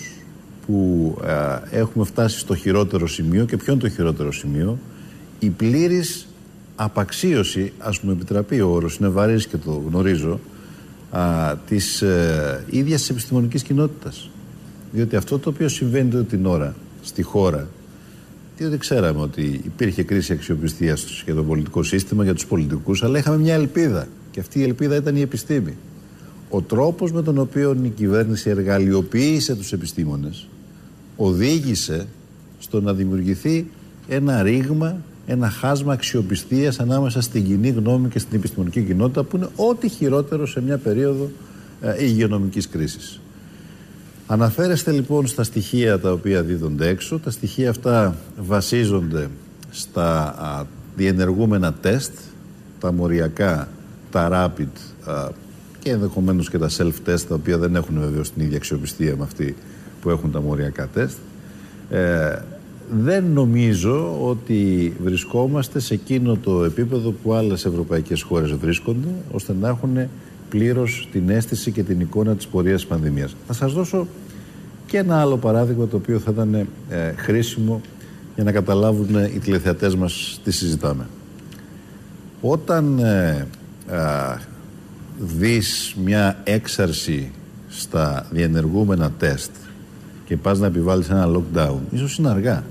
που έχουμε φτάσει στο χειρότερο σημείο. Και ποιο είναι το χειρότερο σημείο? Η πλήρης απαξίωση, ας μου επιτραπεί ο όρος, είναι βαρύς και το γνωρίζω, της ίδιας της επιστημονικής κοινότητας. Διότι αυτό το οποίο συμβαίνει τότε την ώρα στη χώρα, διότι ξέραμε ότι υπήρχε κρίση αξιοπιστίας για το πολιτικό σύστημα, για τους πολιτικούς, αλλά είχαμε μια ελπίδα. Και αυτή η ελπίδα ήταν η επιστήμη. Ο τρόπος με τον οποίο η κυβέρνηση εργαλειοποίησε τους επιστήμονες οδήγησε στο να δημιουργηθεί ένα ρήγμα ένα χάσμα αξιοπιστίας ανάμεσα στην κοινή γνώμη και στην επιστημονική κοινότητα, που είναι ό,τι χειρότερο σε μια περίοδο υγειονομικής κρίσης. Αναφέρεστε λοιπόν στα στοιχεία τα οποία δίδονται έξω. Τα στοιχεία αυτά βασίζονται στα διενεργούμενα τεστ, τα μοριακά, τα rapid και ενδεχομένως και τα self-test, τα οποία δεν έχουν βεβαίως την ίδια αξιοπιστία με αυτή που έχουν τα μοριακά τεστ. Δεν νομίζω ότι βρισκόμαστε σε εκείνο το επίπεδο που άλλες ευρωπαϊκές χώρες βρίσκονται, ώστε να έχουν πλήρως την αίσθηση και την εικόνα της πορείας της πανδημίας. Θα σας δώσω και ένα άλλο παράδειγμα, το οποίο θα ήταν χρήσιμο για να καταλάβουν οι τηλεθεατές μας τι συζητάμε. Όταν δεις μια έξαρση στα διενεργούμενα τεστ και πας να επιβάλλεις ένα lockdown, ίσως είναι αργά.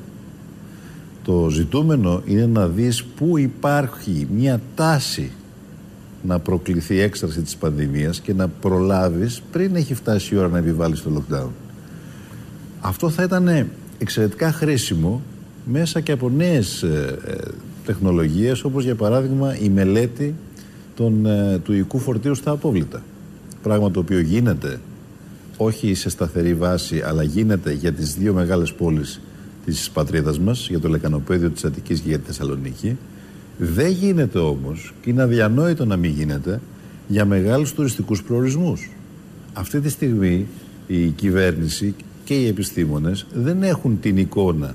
Το ζητούμενο είναι να δεις πού υπάρχει μια τάση να προκληθεί η έξαρση της πανδημίας και να προλάβεις πριν έχει φτάσει η ώρα να επιβάλλεις το lockdown. Αυτό θα ήταν εξαιρετικά χρήσιμο μέσα και από νέες τεχνολογίες, όπως για παράδειγμα η μελέτη του οικού φορτίου στα απόβλητα. Πράγμα το οποίο γίνεται όχι σε σταθερή βάση, αλλά γίνεται για τις δύο μεγάλες πόλεις της πατρίδας μας, για το λεκανοπέδιο της Αττικής και για τη Θεσσαλονίκη. Δεν γίνεται όμως, και είναι αδιανόητο να μην γίνεται, για μεγάλους τουριστικούς προορισμούς. Αυτή τη στιγμή η κυβέρνηση και οι επιστήμονες δεν έχουν την εικόνα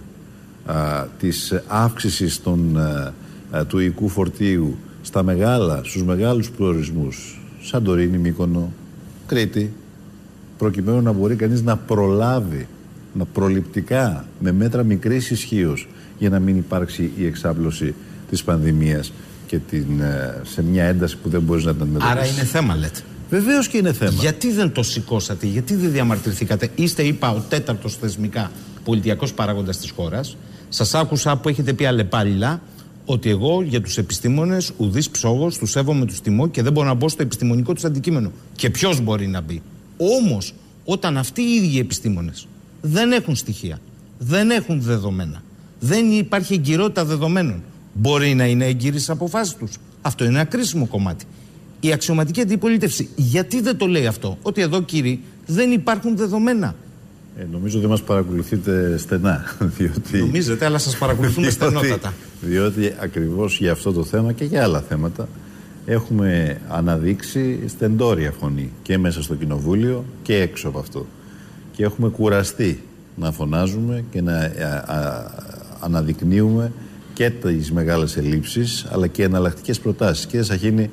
της αύξησης του οικού φορτίου στους μεγάλους προορισμούς, Σαντορίνη, Μύκονο, Κρήτη, προκειμένου να μπορεί κανείς να προλάβει, να προληπτικά, με μέτρα μικρής ισχύως, για να μην υπάρξει η εξάπλωση της πανδημίας και σε μια ένταση που δεν μπορείς να την αντιμετωπίσεις. Άρα είναι θέμα, λέτε. Βεβαίως και είναι θέμα. Γιατί δεν το σηκώσατε, γιατί δεν διαμαρτυρηθήκατε? Είστε, είπα, ο τέταρτος θεσμικά πολιτιακός παράγοντας της χώρας. Σας άκουσα που έχετε πει αλλεπάλληλα ότι εγώ για τους επιστήμονες ουδής ψόγος, τους σέβομαι, τους τιμώ και δεν μπορώ να μπω στο επιστημονικό τους αντικείμενο. Και ποιος μπορεί να μπει? Όμως, όταν αυτοί οι ίδιοι επιστήμονες δεν έχουν στοιχεία, δεν έχουν δεδομένα, δεν υπάρχει εγκυρότητα δεδομένων, μπορεί να είναι εγκύροι στις αποφάσεις τους. Αυτό είναι ένα κρίσιμο κομμάτι. Η αξιωματική αντιπολίτευση γιατί δεν το λέει αυτό? Ότι εδώ, κύριοι, δεν υπάρχουν δεδομένα. Νομίζω δεν μας παρακολουθείτε στενά. Νομίζετε, αλλά σας παρακολουθούμε στενότατα. Διότι ακριβώς για αυτό το θέμα και για άλλα θέματα έχουμε αναδείξει στεντόρια φωνή και μέσα στο Κοινοβούλιο και έξω από αυτό. Και έχουμε κουραστεί να φωνάζουμε και να αναδεικνύουμε και τις μεγάλες ελλείψεις, αλλά και εναλλακτικές προτάσεις. Κύριε Σαχίνη,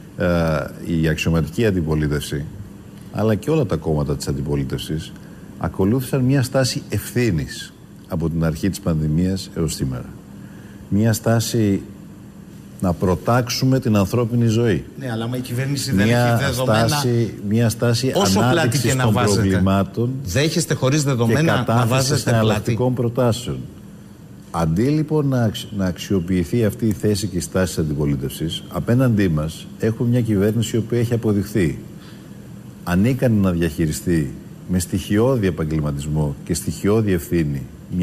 η αξιωματική αντιπολίτευση, αλλά και όλα τα κόμματα της αντιπολίτευσης, ακολούθησαν μια στάση ευθύνης από την αρχή της πανδημίας έως σήμερα. Μια στάση να προτάξουμε την ανθρώπινη ζωή. Ναι, αλλά η κυβέρνηση δεν έχει δεδομένα. Μια στάση ανάδειξης των προβλημάτων. Δέχεστε χωρίς δεδομένα να βάζετε εναλλακτικών προτάσεων. Αντί λοιπόν να αξιοποιηθεί αυτή η θέση και η στάση της αντιπολίτευσης, απέναντί μας έχουμε μια κυβέρνηση η οποία έχει αποδειχθεί ανίκανη να διαχειριστεί με στοιχειώδη επαγγελματισμό και στοιχειώδη ευθύνη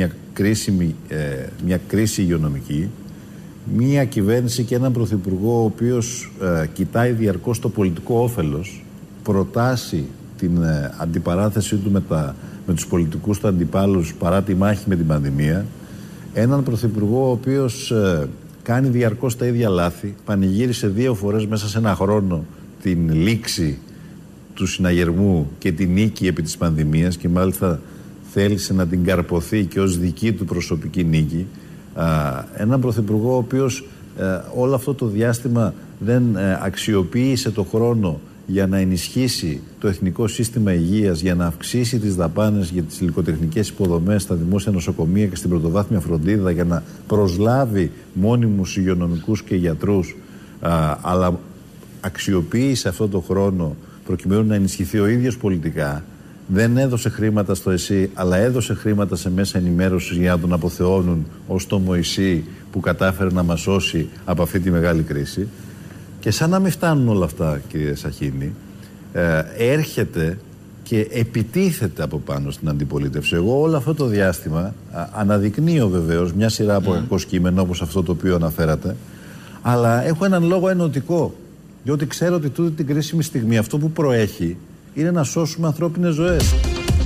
μια κρίση υγειονομική, μια κυβέρνηση και έναν πρωθυπουργό ο οποίος κοιτάει διαρκώς το πολιτικό όφελος, προτάσει την αντιπαράθεσή του με τους πολιτικούς του αντιπάλους παρά τη μάχη με την πανδημία, έναν πρωθυπουργό ο οποίος κάνει διαρκώς τα ίδια λάθη, πανηγύρισε 2 φορές μέσα σε ένα χρόνο την λήξη του συναγερμού και την νίκη επί της πανδημίας και μάλιστα θέλησε να την καρποθεί και ως δική του προσωπική νίκη. Έναν πρωθυπουργό ο οποίος όλο αυτό το διάστημα δεν αξιοποίησε το χρόνο για να ενισχύσει το εθνικό σύστημα υγείας, για να αυξήσει τις δαπάνες για τις υλικοτεχνικές υποδομές στα δημόσια νοσοκομεία και στην πρωτοβάθμια φροντίδα, για να προσλάβει μόνιμους υγειονομικούς και γιατρούς, αλλά αξιοποίησε αυτό το χρόνο προκειμένου να ενισχυθεί ο ίδιος πολιτικά. Δεν έδωσε χρήματα στο ΕΣΥ, αλλά έδωσε χρήματα σε μέσα ενημέρωσης για να τον αποθεώνουν ως το Μωυσή που κατάφερε να μας σώσει από αυτή τη μεγάλη κρίση. Και σαν να μην φτάνουν όλα αυτά, κύριε Σαχίνη, έρχεται και επιτίθεται από πάνω στην αντιπολίτευση. Εγώ όλο αυτό το διάστημα αναδεικνύω βεβαίως μια σειρά από κακό κείμενο όπως αυτό το οποίο αναφέρατε, αλλά έχω έναν λόγο ενωτικό, διότι ξέρω ότι τούτη την κρίσιμη στιγμή αυτό που προέχει είναι να σώσουμε ανθρώπινες ζωές.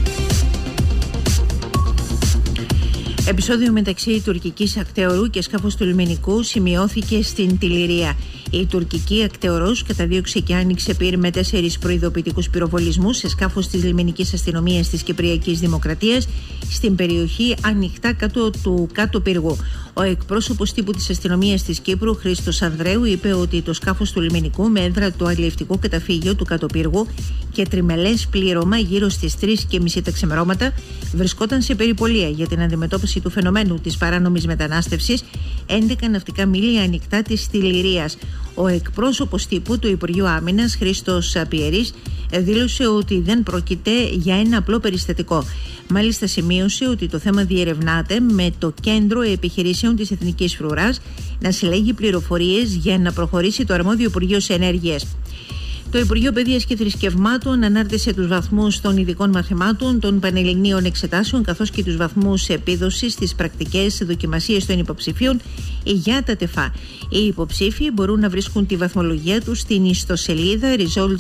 Επεισόδιο μεταξύ τουρκικής ακτεωρού και σκάφους του λιμενικού σημειώθηκε στην Τιλιρία. Η τουρκική ακτεωρός καταδίωξε και άνοιξε πυρ με 4 προειδοποιητικούς πυροβολισμούς σε σκάφος της λιμενικής αστυνομίας της Κυπριακής Δημοκρατίας στην περιοχή ανοιχτά κάτω του κάτω πύργου. Ο εκπρόσωπος τύπου της αστυνομίας της Κύπρου, Χρήστος Ανδρέου, είπε ότι το σκάφος του λιμενικού με έδρα το αλλιευτικό καταφύγιο του κάτω πύργου και τριμελές πλήρωμα γύρω στις 3:30 τα ξημερώματα βρισκόταν σε περιπολία για την αντιμετώπιση του φαινομένου της παράνομης μετανάστευσης 11 ναυτικά μίλια ανοιχτά της Τιλιρίας. Ο εκπρόσωπος τύπου του Υπουργείου Άμυνας, Χρήστος Πιερής, δήλωσε ότι δεν πρόκειται για ένα απλό περιστατικό. Μάλιστα σημείωσε ότι το θέμα διερευνάται με το Κέντρο Επιχειρήσεων της Εθνικής Φρουράς να συλλέγει πληροφορίες για να προχωρήσει το αρμόδιο Υπουργείο Ενέργειας. Το Υπουργείο Παιδείας και Θρησκευμάτων ανάρτησε τους βαθμούς των ειδικών μαθημάτων, των πανελληνίων εξετάσεων, καθώς και τους βαθμούς επίδοσης στις πρακτικές δοκιμασίες των υποψηφίων για τα ΤΕΦΑ. Οι υποψήφοι μπορούν να βρίσκουν τη βαθμολογία τους στην ιστοσελίδα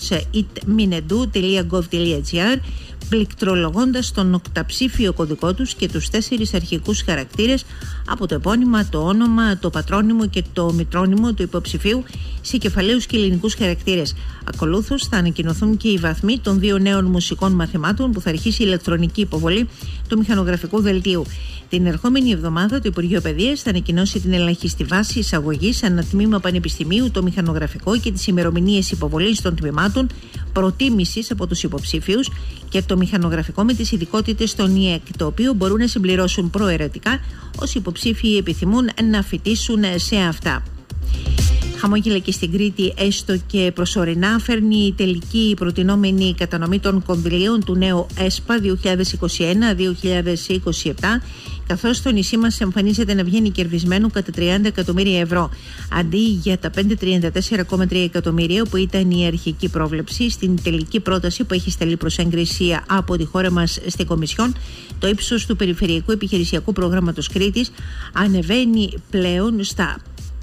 results.minedu.gov.gr, πληκτρολογώντας τον οκταψήφιο κωδικό τους και τους 4 αρχικούς χαρακτήρες από το επώνυμα, το όνομα, το πατρόνυμο και το μητρόνυμο του υποψηφίου σε κεφαλαίους και ελληνικούς χαρακτήρες. Ακολούθως θα ανακοινωθούν και οι βαθμοί των 2 νέων μουσικών μαθημάτων που θα αρχίσει η ηλεκτρονική υποβολή του μηχανογραφικού δελτίου. Την ερχόμενη εβδομάδα το Υπουργείο Παιδείας θα ανακοινώσει την ελάχιστη βάση εισαγωγής ανά τμήμα πανεπιστημίου, το μηχανογραφικό και τις ημερομηνίες υποβολής των τμήματων προτίμησης από τους υποψήφιους και το μηχανογραφικό με τις ειδικότητες των ΙΕΚ, το οποίο μπορούν να συμπληρώσουν προαιρετικά όσοι υποψήφιοι επιθυμούν να φοιτήσουν σε αυτά. Χαμόγελα και στην Κρήτη, έστω και προσωρινά, φέρνει η τελική προτινόμενη κατανομή των κονδυλίων του νέου ΕΣΠΑ 2021-2027, καθώς το νησί μας εμφανίζεται να βγαίνει κερδισμένο κατά 30 εκατομμύρια ευρώ. Αντί για τα 534,3 εκατομμύρια που ήταν η αρχική πρόβλεψη, στην τελική πρόταση που έχει σταλεί προς έγκριση από τη χώρα μας στην Κομισιόν, το ύψος του Περιφερειακού Επιχειρησιακού Προγράμματος Κρήτης ανεβαίνει πλέον στα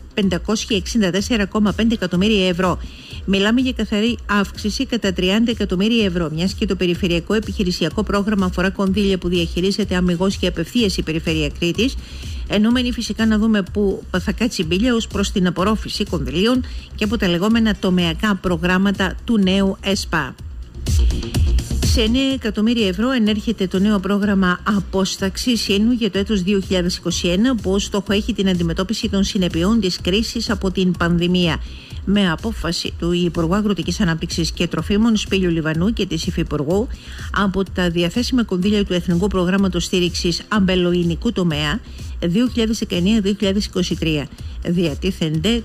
564,5 εκατομμύρια ευρώ. Μιλάμε για καθαρή αύξηση κατά 30 εκατομμύρια ευρώ, μιας και το Περιφερειακό Επιχειρησιακό Πρόγραμμα αφορά κονδύλια που διαχειρίζεται αμιγώς και απευθείας η Περιφέρεια Κρήτης, εννοούμενοι φυσικά να δούμε πού θα κάτσει η μπίλια ως προς την απορρόφηση κονδυλίων και από τα λεγόμενα τομεακά προγράμματα του νέου ΕΣΠΑ. Σε 9 εκατομμύρια ευρώ ενέρχεται το νέο πρόγραμμα Απόσταξης Ίνου για το έτος 2021, που ως στόχο έχει την αντιμετώπιση των συνεπειών της κρίσης από την πανδημία. Με απόφαση του Υπουργού Αγροτικής Ανάπτυξης και Τροφίμων Σπύλιου Λιβανού και της Υφυπουργού, από τα διαθέσιμα κονδύλια του Εθνικού Προγράμματος Στήριξης Αμπελοϊνικού Τομέα 2019-2023 διατίθενται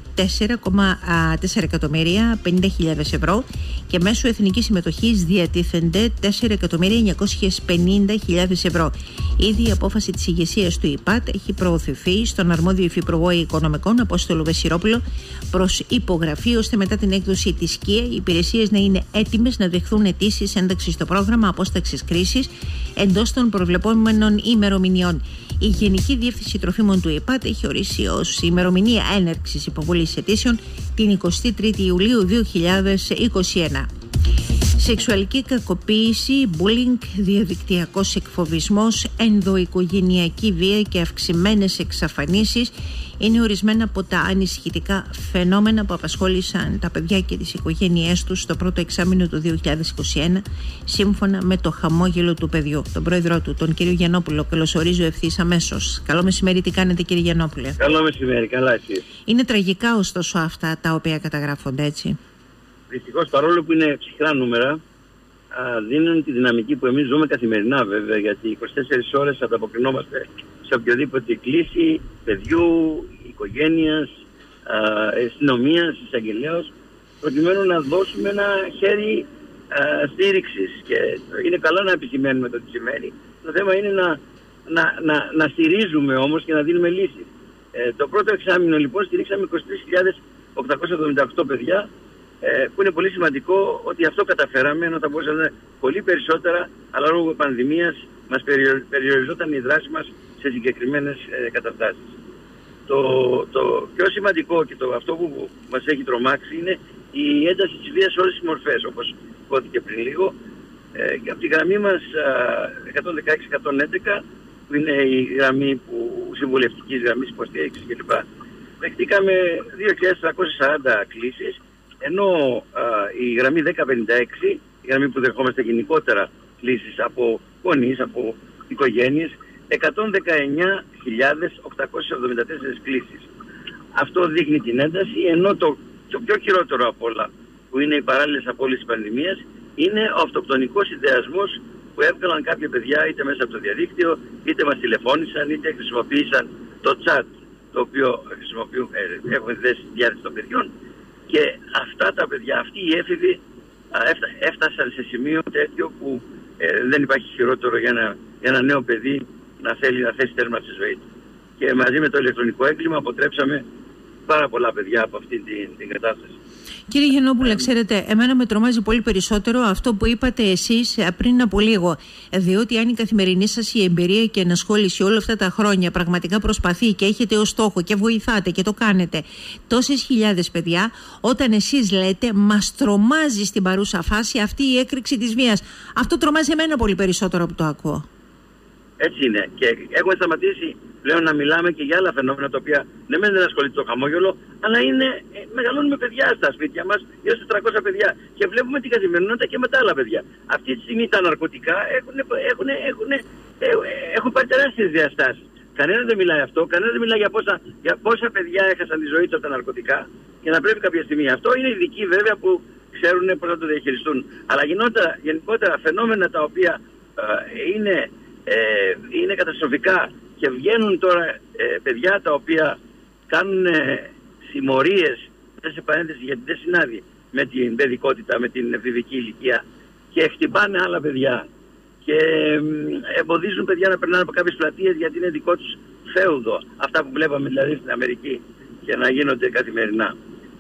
4,450.000 ευρώ και μέσω εθνικής συμμετοχής διατίθενται 4.950.000 ευρώ. Ήδη η απόφαση της ηγεσίας του ΙΠΑΤ έχει προωθηθεί στον αρμόδιο Υφυπουργό Οικονομικών Απόστολο Βεσσυρόπουλο προς υπογραφή, ώστε μετά την έκδοση της ΚΙΑ οι υπηρεσίες να είναι έτοιμες να δεχθούν αιτήσεις ένταξης στο πρόγραμμα απόσταξης κρίσης εντός των προβλεπόμενων ημερομηνιών. Η Γενική Διεύθυνση Τροφίμων του ΙΠΑΤ έχει ορίσει ως ημερομηνία έναρξης υποβολής αιτήσεων την 23η Ιουλίου 2021. Σεξουαλική κακοποίηση, bullying, διαδικτυακός εκφοβισμός, ενδοοικογενειακή βία και αυξημένες εξαφανίσεις είναι ορισμένα από τα ανησυχητικά φαινόμενα που απασχόλησαν τα παιδιά και τις οικογένειές τους στο πρώτο εξάμηνο του 2021, σύμφωνα με το Χαμόγελο του Παιδιού. Τον πρόεδρό του, τον κύριο Γιαννόπουλο, καλωσορίζω ευθύς αμέσως. Καλό μεσημέρι, τι κάνετε κύριε Γιαννόπουλε? Καλό μεσημέρι, καλά εσείς? Είναι τραγικά ωστόσο αυτά τα οποία καταγράφονται, έτσι? Δυστυχώς, παρόλο που είναι ψυχρά νούμερα, δίνουν τη δυναμική που εμείς ζούμε καθημερινά, βέβαια, γιατί 24 ώρες ανταποκρινόμαστε σε οποιοδήποτε κλίση παιδιού, οικογένειας, αστυνομίας, εισαγγελέως, προκειμένου να δώσουμε ένα χέρι στήριξης. Και είναι καλά να επισημαίνουμε το τι σημαίνει. Το θέμα είναι να στηρίζουμε όμως και να δίνουμε λύσεις. Το πρώτο εξάμηνο λοιπόν στηρίξαμε 23.878 παιδιά που είναι πολύ σημαντικό ότι αυτό καταφέραμε, ενώ θα μπορούσαμε πολύ περισσότερα, αλλά λόγω πανδημίας μας περιοριζόταν η δράση μας σε συγκεκριμένες καταστάσεις. Το πιο σημαντικό και αυτό που μας έχει τρομάξει είναι η ένταση της βίας σε όλες τις μορφές, όπως υπόθηκε πριν λίγο. Και από τη γραμμή μας 116-111, που είναι η γραμμή συμβουλευτικής γραμμής υποστήριξης κλπ. Δεχτήκαμε 2.440 κλήσεις, ενώ η γραμμή 1056, η γραμμή που δεχόμαστε γενικότερα κλήσεις από γονείς, από οικογένειες, 119.874 κλήσεις. Αυτό δείχνει την ένταση, ενώ το πιο χειρότερο από όλα, που είναι οι παράλληλες απώλειες της πανδημίας, είναι ο αυτοκτονικός συνδυασμός που έβγαλαν κάποια παιδιά είτε μέσα από το διαδίκτυο, είτε μας τηλεφώνησαν, είτε χρησιμοποίησαν το chat, το οποίο έχουν δέσει τη διάθεση των παιδιών, και αυτά τα παιδιά, αυτοί οι έφηβοι έφτασαν σε σημείο τέτοιο που δεν υπάρχει χειρότερο για ένα νέο παιδί να θέλει να θέσει τέρμα στη ζωή του. Και μαζί με το ηλεκτρονικό έγκλημα αποτρέψαμε πάρα πολλά παιδιά από αυτή την κατάσταση. Κύριε Γιαννόπουλε, ξέρετε, εμένα με τρομάζει πολύ περισσότερο αυτό που είπατε εσείς πριν από λίγο. Διότι αν η καθημερινή σας η εμπειρία και ενασχόληση όλα αυτά τα χρόνια πραγματικά προσπαθεί και έχετε ως στόχο και βοηθάτε και το κάνετε τόσες χιλιάδες παιδιά, όταν εσείς λέτε μας τρομάζει στην παρούσα φάση αυτή η έκρηξη της βίας. Αυτό τρομάζει εμένα πολύ περισσότερο που το ακούω. Έτσι είναι. Και έχουμε σταματήσει πλέον να μιλάμε και για άλλα φαινόμενα τα οποία δεν ασχολείται το χαμόγελο, αλλά μεγαλώνουμε παιδιά στα σπίτια μας, γύρω στις 300 παιδιά. Και βλέπουμε την καθημερινότητα και με τα άλλα παιδιά. Αυτή τη στιγμή τα ναρκωτικά έχουν πάρει τεράστιες διαστάσεις. Κανένας δεν μιλάει αυτό, κανένας δεν μιλάει για πόσα παιδιά έχασαν τη ζωή τους από τα ναρκωτικά και να πρέπει κάποια στιγμή. Αυτό είναι ειδικοί βέβαια που ξέρουν πώς να το διαχειριστούν. Αλλά γενικότερα φαινόμενα τα οποία είναι καταστροφικά και βγαίνουν τώρα παιδιά τα οποία κάνουν συμμορίες, σε παρένθεση γιατί δεν συνάδει με την παιδικότητα, με την εφηβική ηλικία, και χτυπάνε άλλα παιδιά και εμποδίζουν παιδιά να περνάνε από κάποιες πλατείες γιατί είναι δικό τους φέουδο, αυτά που βλέπαμε δηλαδή στην Αμερική και να γίνονται καθημερινά.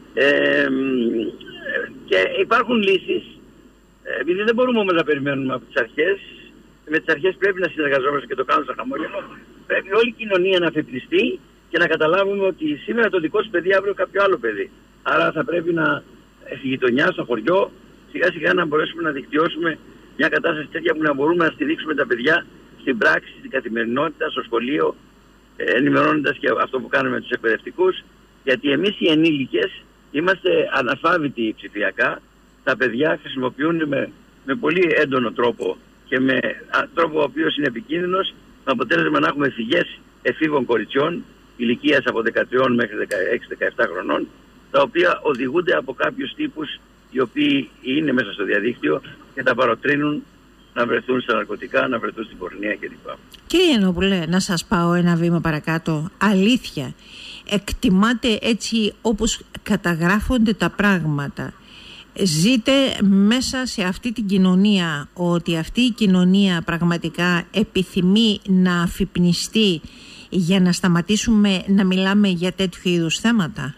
Και υπάρχουν λύσεις, επειδή δεν μπορούμε όμως να περιμένουμε από τις αρχές. Με τις αρχές πρέπει να συνεργαζόμαστε και το κάνουμε στο χαμόγελο. Πρέπει όλη η κοινωνία να αφυπνιστεί και να καταλάβουμε ότι σήμερα το δικό σου παιδί, αύριο κάποιο άλλο παιδί. Άρα θα πρέπει στη γειτονιά, στο χωριό, σιγά σιγά να μπορέσουμε να δικτυώσουμε μια κατάσταση τέτοια που να μπορούμε να στηρίξουμε τα παιδιά στην πράξη, στην καθημερινότητα, στο σχολείο, ενημερώνοντας και αυτό που κάνουμε με τους εκπαιδευτικούς. Γιατί εμείς οι ενήλικες είμαστε αναλφάβητοι ψηφιακά. Τα παιδιά χρησιμοποιούν με πολύ έντονο τρόπο και με τρόπο ο οποίος είναι επικίνδυνος, με αποτέλεσμα να έχουμε φυγές εφήβων κοριτσιών ηλικίας από 13 μέχρι 16-17 χρονών, τα οποία οδηγούνται από κάποιους τύπους οι οποίοι είναι μέσα στο διαδίκτυο και τα παροτρύνουν να βρεθούν στα ναρκωτικά, να βρεθούν στην πορνεία κλπ. Κύριε Γιαννόπουλε, να σας πάω ένα βήμα παρακάτω. Αλήθεια, εκτιμάτε έτσι όπως καταγράφονται τα πράγματα? Ζείτε μέσα σε αυτή την κοινωνία, ότι αυτή η κοινωνία πραγματικά επιθυμεί να αφυπνιστεί για να σταματήσουμε να μιλάμε για τέτοιου είδους θέματα?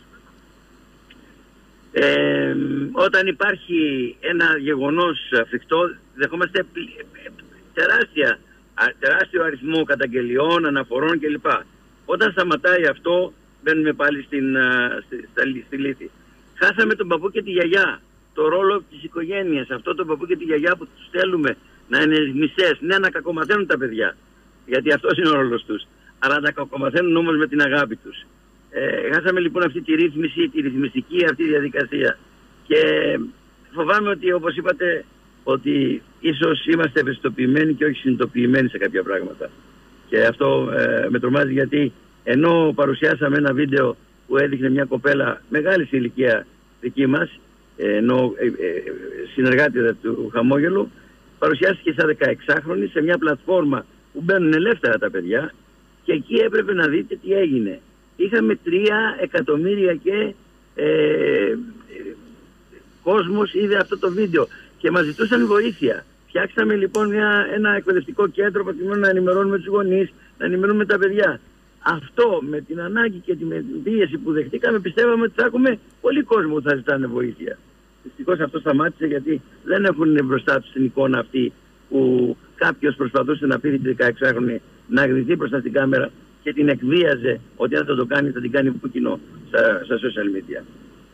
Όταν υπάρχει ένα γεγονός φρικτό, δεχόμαστε τεράστιο αριθμό καταγγελιών, αναφορών κλπ. Όταν σταματάει αυτό, μπαίνουμε πάλι στη λύθη. Χάσαμε τον παππού και τη γιαγιά. Το ρόλο της οικογένειας, αυτό το παππού και τη γιαγιά που τους θέλουμε να είναι μισές, ναι, να κακομαθαίνουν τα παιδιά, γιατί αυτός είναι ο ρόλος τους, αλλά να κακομαθαίνουν όμως με την αγάπη τους. Χάσαμε λοιπόν αυτή τη ρύθμιση, τη ρυθμιστική αυτή διαδικασία, και φοβάμαι ότι, όπως είπατε, ότι ίσως είμαστε ευαισθητοποιημένοι και όχι συνειδητοποιημένοι σε κάποια πράγματα. Και αυτό με τρομάζει, γιατί ενώ παρουσιάσαμε ένα βίντεο που έδειχνε μια κοπέλα μεγάλη σε ηλικία δική μας, ενώ συνεργάτηδα του χαμόγελου, παρουσιάστηκε σαν 16χρονη σε μια πλατφόρμα που μπαίνουν ελεύθερα τα παιδιά, και εκεί έπρεπε να δείτε τι έγινε. Είχαμε 3 εκατομμύρια και κόσμος είδε αυτό το βίντεο και μας ζητούσαν βοήθεια. Φτιάξαμε λοιπόν ένα εκπαιδευτικό κέντρο προκειμένου να ενημερώνουμε τους γονείς, να ενημερώνουμε τα παιδιά. Αυτό με την ανάγκη και την πίεση που δεχτήκαμε, πιστεύαμε ότι θα έχουμε πολύ κόσμο που θα ζητάνε βοήθεια. Δυστυχώς αυτό σταμάτησε, γιατί δεν έχουν μπροστά τους την εικόνα αυτή που κάποιος προσπαθούσε να πει την 16χρονη να εκδηθεί μπροστά στην κάμερα και την εκβίαζε ότι αν το κάνει θα την κάνει πουκκινό στα social media.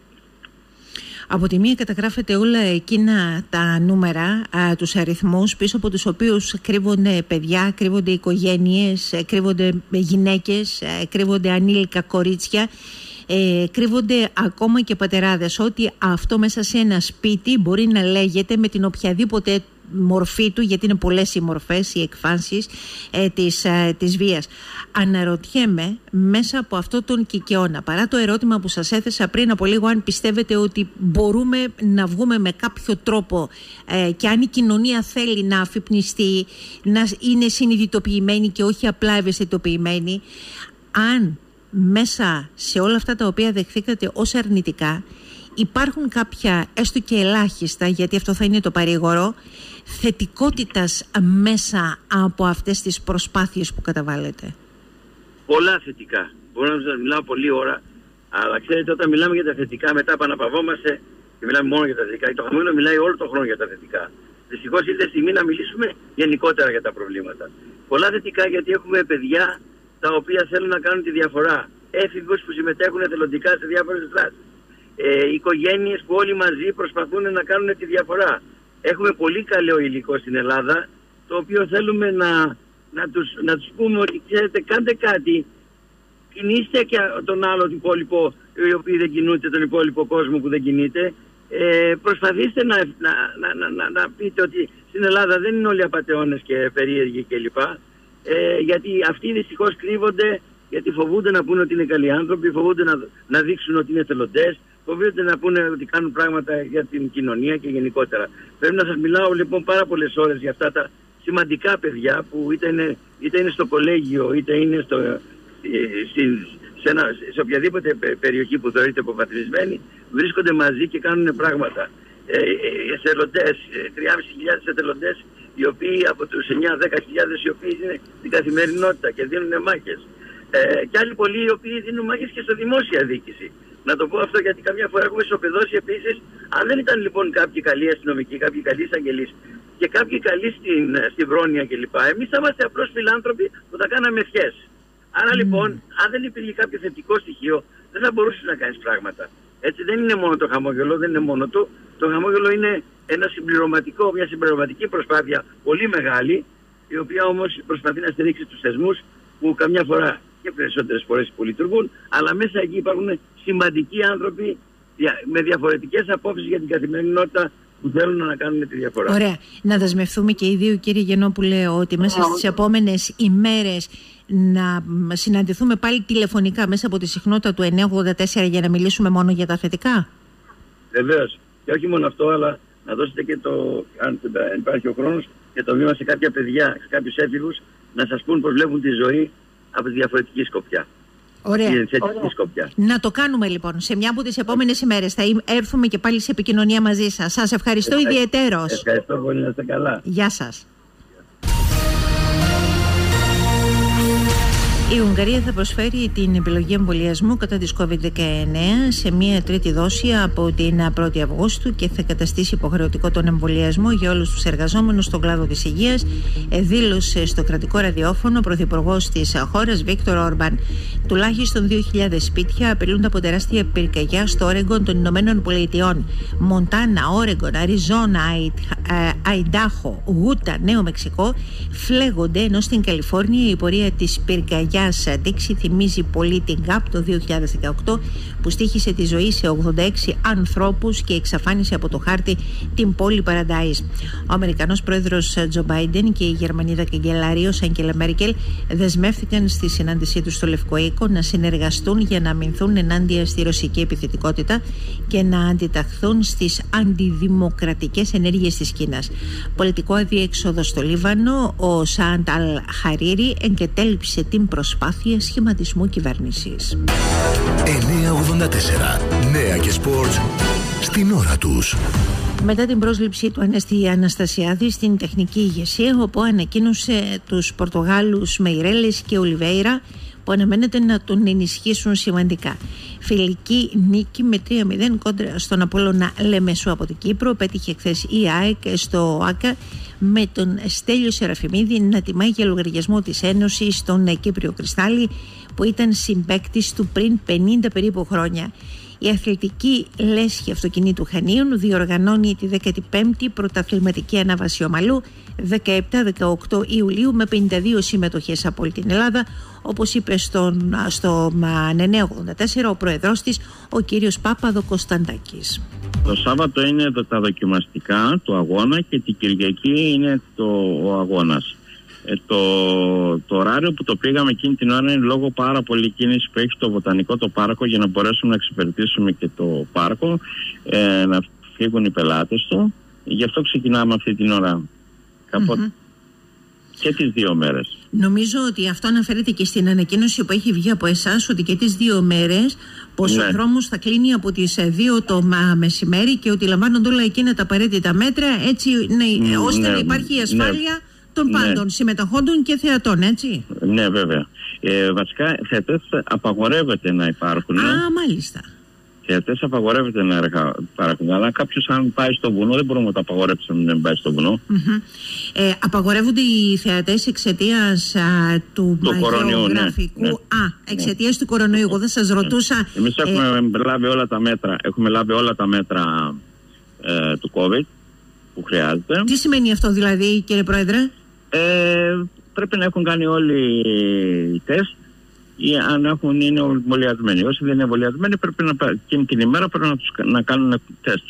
Από τη μία καταγράφεται όλα εκείνα τα νούμερα, τους αριθμούς πίσω από τους οποίους κρύβονται παιδιά, κρύβονται οικογένειες, κρύβονται γυναίκες, κρύβονται ανήλικα κορίτσια, κρύβονται ακόμα και πατεράδες. Ότι αυτό μέσα σε ένα σπίτι μπορεί να λέγεται με την οποιαδήποτε μορφή του, γιατί είναι πολλές οι μορφές, οι εκφάνσεις της βίας. Αναρωτιέμαι μέσα από αυτό τον κικαιώνα, παρά το ερώτημα που σας έθεσα πριν από λίγο, αν πιστεύετε ότι μπορούμε να βγούμε με κάποιο τρόπο και αν η κοινωνία θέλει να αφυπνιστεί, να είναι συνειδητοποιημένη και όχι απλά ευαισθητοποιημένη, αν μέσα σε όλα αυτά τα οποία δεχθήκατε ως αρνητικά υπάρχουν κάποια, έστω και ελάχιστα, γιατί αυτό θα είναι το παρήγορο, θετικότητας μέσα από αυτές τις προσπάθειες που καταβάλλετε? Πολλά θετικά. Μπορώ να σας μιλάω πολλή ώρα, αλλά ξέρετε, όταν μιλάμε για τα θετικά, μετά επαναπαυόμαστε και μιλάμε μόνο για τα θετικά. Το χαμόγελο μιλάει όλο τον χρόνο για τα θετικά. Δυστυχώς ήρθε η στιγμή να μιλήσουμε γενικότερα για τα προβλήματα. Πολλά θετικά, γιατί έχουμε παιδιά τα οποία θέλουν να κάνουν τη διαφορά. Έφηβους που συμμετέχουν εθελοντικά σε διάφορες δράσεις. Οικογένειες που όλοι μαζί προσπαθούν να κάνουν τη διαφορά. Έχουμε πολύ καλό υλικό στην Ελλάδα, το οποίο θέλουμε να τους πούμε ότι ξέρετε, κάντε κάτι, κινήστε και τον άλλο υπόλοιπο, οι οποίοι δεν κινούνται, τον υπόλοιπο κόσμο που δεν κινείται. Προσπαθήστε να πείτε ότι στην Ελλάδα δεν είναι όλοι απατεώνες και περίεργοι κλπ. Γιατί αυτοί δυστυχώς κρύβονται, γιατί φοβούνται να πούνε ότι είναι καλοί άνθρωποι, φοβούνται να δείξουν ότι είναι εθελοντές, φοβούνται να πούνε ότι κάνουν πράγματα για την κοινωνία και γενικότερα. Πρέπει να σας μιλάω λοιπόν πάρα πολλές ώρες για αυτά τα σημαντικά παιδιά που είτε είναι στο κολέγιο, είτε είναι σε οποιαδήποτε περιοχή που θεωρείται αποβαθμισμένη, βρίσκονται μαζί και κάνουν πράγματα. Εθελοντές, 3.500 εθελοντές, οι οποίοι από τους 9-10.000 οι οποίοι είναι στην καθημερινότητα και δίνουν μάχες. Και άλλοι πολλοί οι οποίοι δίνουν μάχες και στο δημόσια διοίκηση. Να το πω αυτό γιατί καμιά φορά έχουμε ισοπεδώσει επίσης, αν δεν ήταν λοιπόν κάποιοι καλοί αστυνομικοί, κάποιοι καλοί εισαγγελείς και κάποιοι καλοί στην πρόνοια κλπ. Εμείς θα είμαστε απλώς φιλάνθρωποι που θα κάναμε ευχές. Άρα λοιπόν, αν δεν υπήρχε κάποιο θετικό στοιχείο, δεν θα μπορούσες να κάνεις πράγματα. Έτσι δεν είναι μόνο το χαμόγελο, δεν είναι μόνο του. Το χαμόγελο είναι μια συμπληρωματική προσπάθεια πολύ μεγάλη, η οποία όμως προσπαθεί να στηρίξει τους θεσμούς που καμιά φορά και περισσότερες φορές που λειτουργούν, αλλά μέσα εκεί υπάρχουν σημαντικοί άνθρωποι με διαφορετικές απόψεις για την καθημερινότητα που θέλουν να κάνουν τη διαφορά. Ωραία. Να δεσμευτούμε και οι δύο, κύριε Γεννόπουλε, ότι μέσα στις επόμενες ημέρες να συναντηθούμε πάλι τηλεφωνικά μέσα από τη συχνότητα του 984 για να μιλήσουμε μόνο για τα θετικά. Βεβαίως. Και όχι μόνο αυτό, αλλά να δώσετε και αν υπάρχει ο χρόνος, και το βήμα σε κάποια παιδιά, σε κάποιους έφηβους, να σας πούν πώς βλέπουν τη ζωή από τη διαφορετική σκοπιά. Ωραία. Να το κάνουμε λοιπόν. Σε μια από τις επόμενες ημέρες θα έρθουμε και πάλι σε επικοινωνία μαζί σας. Σας ευχαριστώ ιδιαιτέρως. Ευχαριστώ πολύ, να είστε καλά. Γεια σας. Η Ουγγαρία θα προσφέρει την επιλογή εμβολιασμού κατά της COVID-19 σε μια τρίτη δόση από την 1η Αυγούστου και θα καταστήσει υποχρεωτικό τον εμβολιασμό για όλους τους εργαζόμενους στον κλάδο της υγείας, δήλωσε στο κρατικό ραδιόφωνο ο πρωθυπουργός της χώρας Βίκτορ Όρμπαν. Τουλάχιστον 2.000 σπίτια απειλούνται από τεράστια πυρκαγιά στο Όρεγκον των Ηνωμένων Πολιτειών. Μοντάνα, Όρεγκον, Αριζόνα, Αϊντάχο, Γούτα, Νέο Μεξικό φλέγονται, ενώ στην Καλιφόρνια η πορεία της πυρκαγιάς Dixie θυμίζει πολύ την ΚΑΠ το 2018 που στοίχησε τη ζωή σε 86 ανθρώπους και εξαφάνισε από το χάρτη την πόλη Παραντάις. Ο Αμερικανός πρόεδρος Τζο Μπάιντεν και η Γερμανίδα καγκελάριος Άγγελα Μέρκελ δεσμεύτηκαν στη συνάντησή τους στο Λευκό Οίκο να συνεργαστούν για να αμυνθούν ενάντια στη ρωσική επιθετικότητα και να αντιταχθούν στις αντιδημοκρατικές ενέργειες της Κίνας. Πολιτικό αδιέξοδο στο Λίβανο, ο Σαντ Αλ Χαρίρι εγκατέλειψε την προσπάθεια σχηματισμού κυβέρνησης. 984. Νέα και σπορτ στην ώρα τους. Μετά την πρόσληψή του Ανέστη Αναστασιάδη στην τεχνική ηγεσία, όπου ανακοίνωσε τους Πορτογάλους Μεϊρέλες και Ολιβέιρα που αναμένεται να τον ενισχύσουν σημαντικά. φιλική νίκη με 3-0 κόντρα στον Απόλλωνα Λεμεσού από την Κύπρο. Πέτυχε χθες η ΑΕΚ στο ΆΚΑ με τον Στέλιο Σεραφιμίδη να τιμάει για λογαριασμό της Ένωσης στον Κύπριο Κρυστάλλι, που ήταν συμπαίκτης του πριν 50 περίπου χρόνια. Η Αθλητική Λέσχη Αυτοκινήτου Χανίων διοργανώνει τη 15η πρωταθληματική ανάβαση ομαλού 17-18 Ιουλίου με 52 συμμετοχές από όλη την Ελλάδα, όπως είπε στο 984 ο πρόεδρος της, ο κύριος Παπαδοκοσταντάκης. Το Σάββατο είναι τα δοκιμαστικά του αγώνα και την Κυριακή είναι ο αγώνας. Το ωράριο που το πήγαμε εκείνη την ώρα είναι λόγω πάρα πολύ κίνηση που έχει στο Βοτανικό το πάρκο, για να μπορέσουμε να εξυπηρετήσουμε και το πάρκο, να φύγουν οι πελάτες του. Γι' αυτό ξεκινάμε αυτή την ώρα. Και τις 2 μέρες. Νομίζω ότι αυτό αναφέρεται και στην ανακοίνωση που έχει βγει από εσάς, ότι και τις 2 μέρες πως ο δρόμος θα κλείνει από τις 2 το μεσημέρι και ότι λαμβάνονται όλα εκείνα τα απαραίτητα μέτρα, έτσι ώστε να υπάρχει η ασφάλεια των πάντων, συμμετοχόντων και θεατών, έτσι. Ναι, βέβαια. Βασικά, θεατές απαγορεύεται να υπάρχουν. Μάλιστα. Θεατές απαγορεύεται να υπάρχουν. Αλλά κάποιος, αν πάει στο βουνό, δεν μπορούμε να το απαγορέψουμε να μην πάει στο βουνό. Απαγορεύονται οι θεατές εξαιτίας του γεωγραφικού. Ναι. Εξαιτίας του κορονοϊού. Εγώ δεν σας ρωτούσα. Εμείς έχουμε λάβει όλα τα μέτρα. Έχουμε λάβει όλα τα μέτρα του COVID που χρειάζεται. Τι σημαίνει αυτό δηλαδή, κύριε Πρόεδρε? Πρέπει να έχουν κάνει όλοι οι τεστ, ή αν είναι εμβολιασμένοι. Όσοι δεν είναι εμβολιασμένοι, πρέπει εκείνη την ημέρα πρέπει να κάνουν τεστ.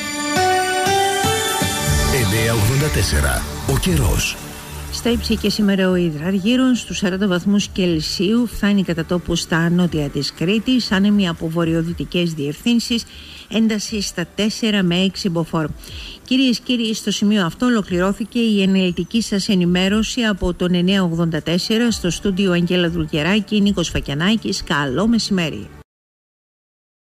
984. Ο καιρός. Στα ύψη και σήμερα ο υδραργύρος στους 40 βαθμούς Κελσίου, φτάνει κατά τόπου στα νότια της Κρήτης, άνεμοι από βορειοδυτικές διευθύνσεις, ένταση στα 4 με 6 μποφόρ. Κυρίες και κύριοι, στο σημείο αυτό ολοκληρώθηκε η ενελεκτική σας ενημέρωση από τον 984 στο στούντιο Αγγέλα Δουλγεράκη, Νίκος Φακιανάκης. Καλό μεσημέρι.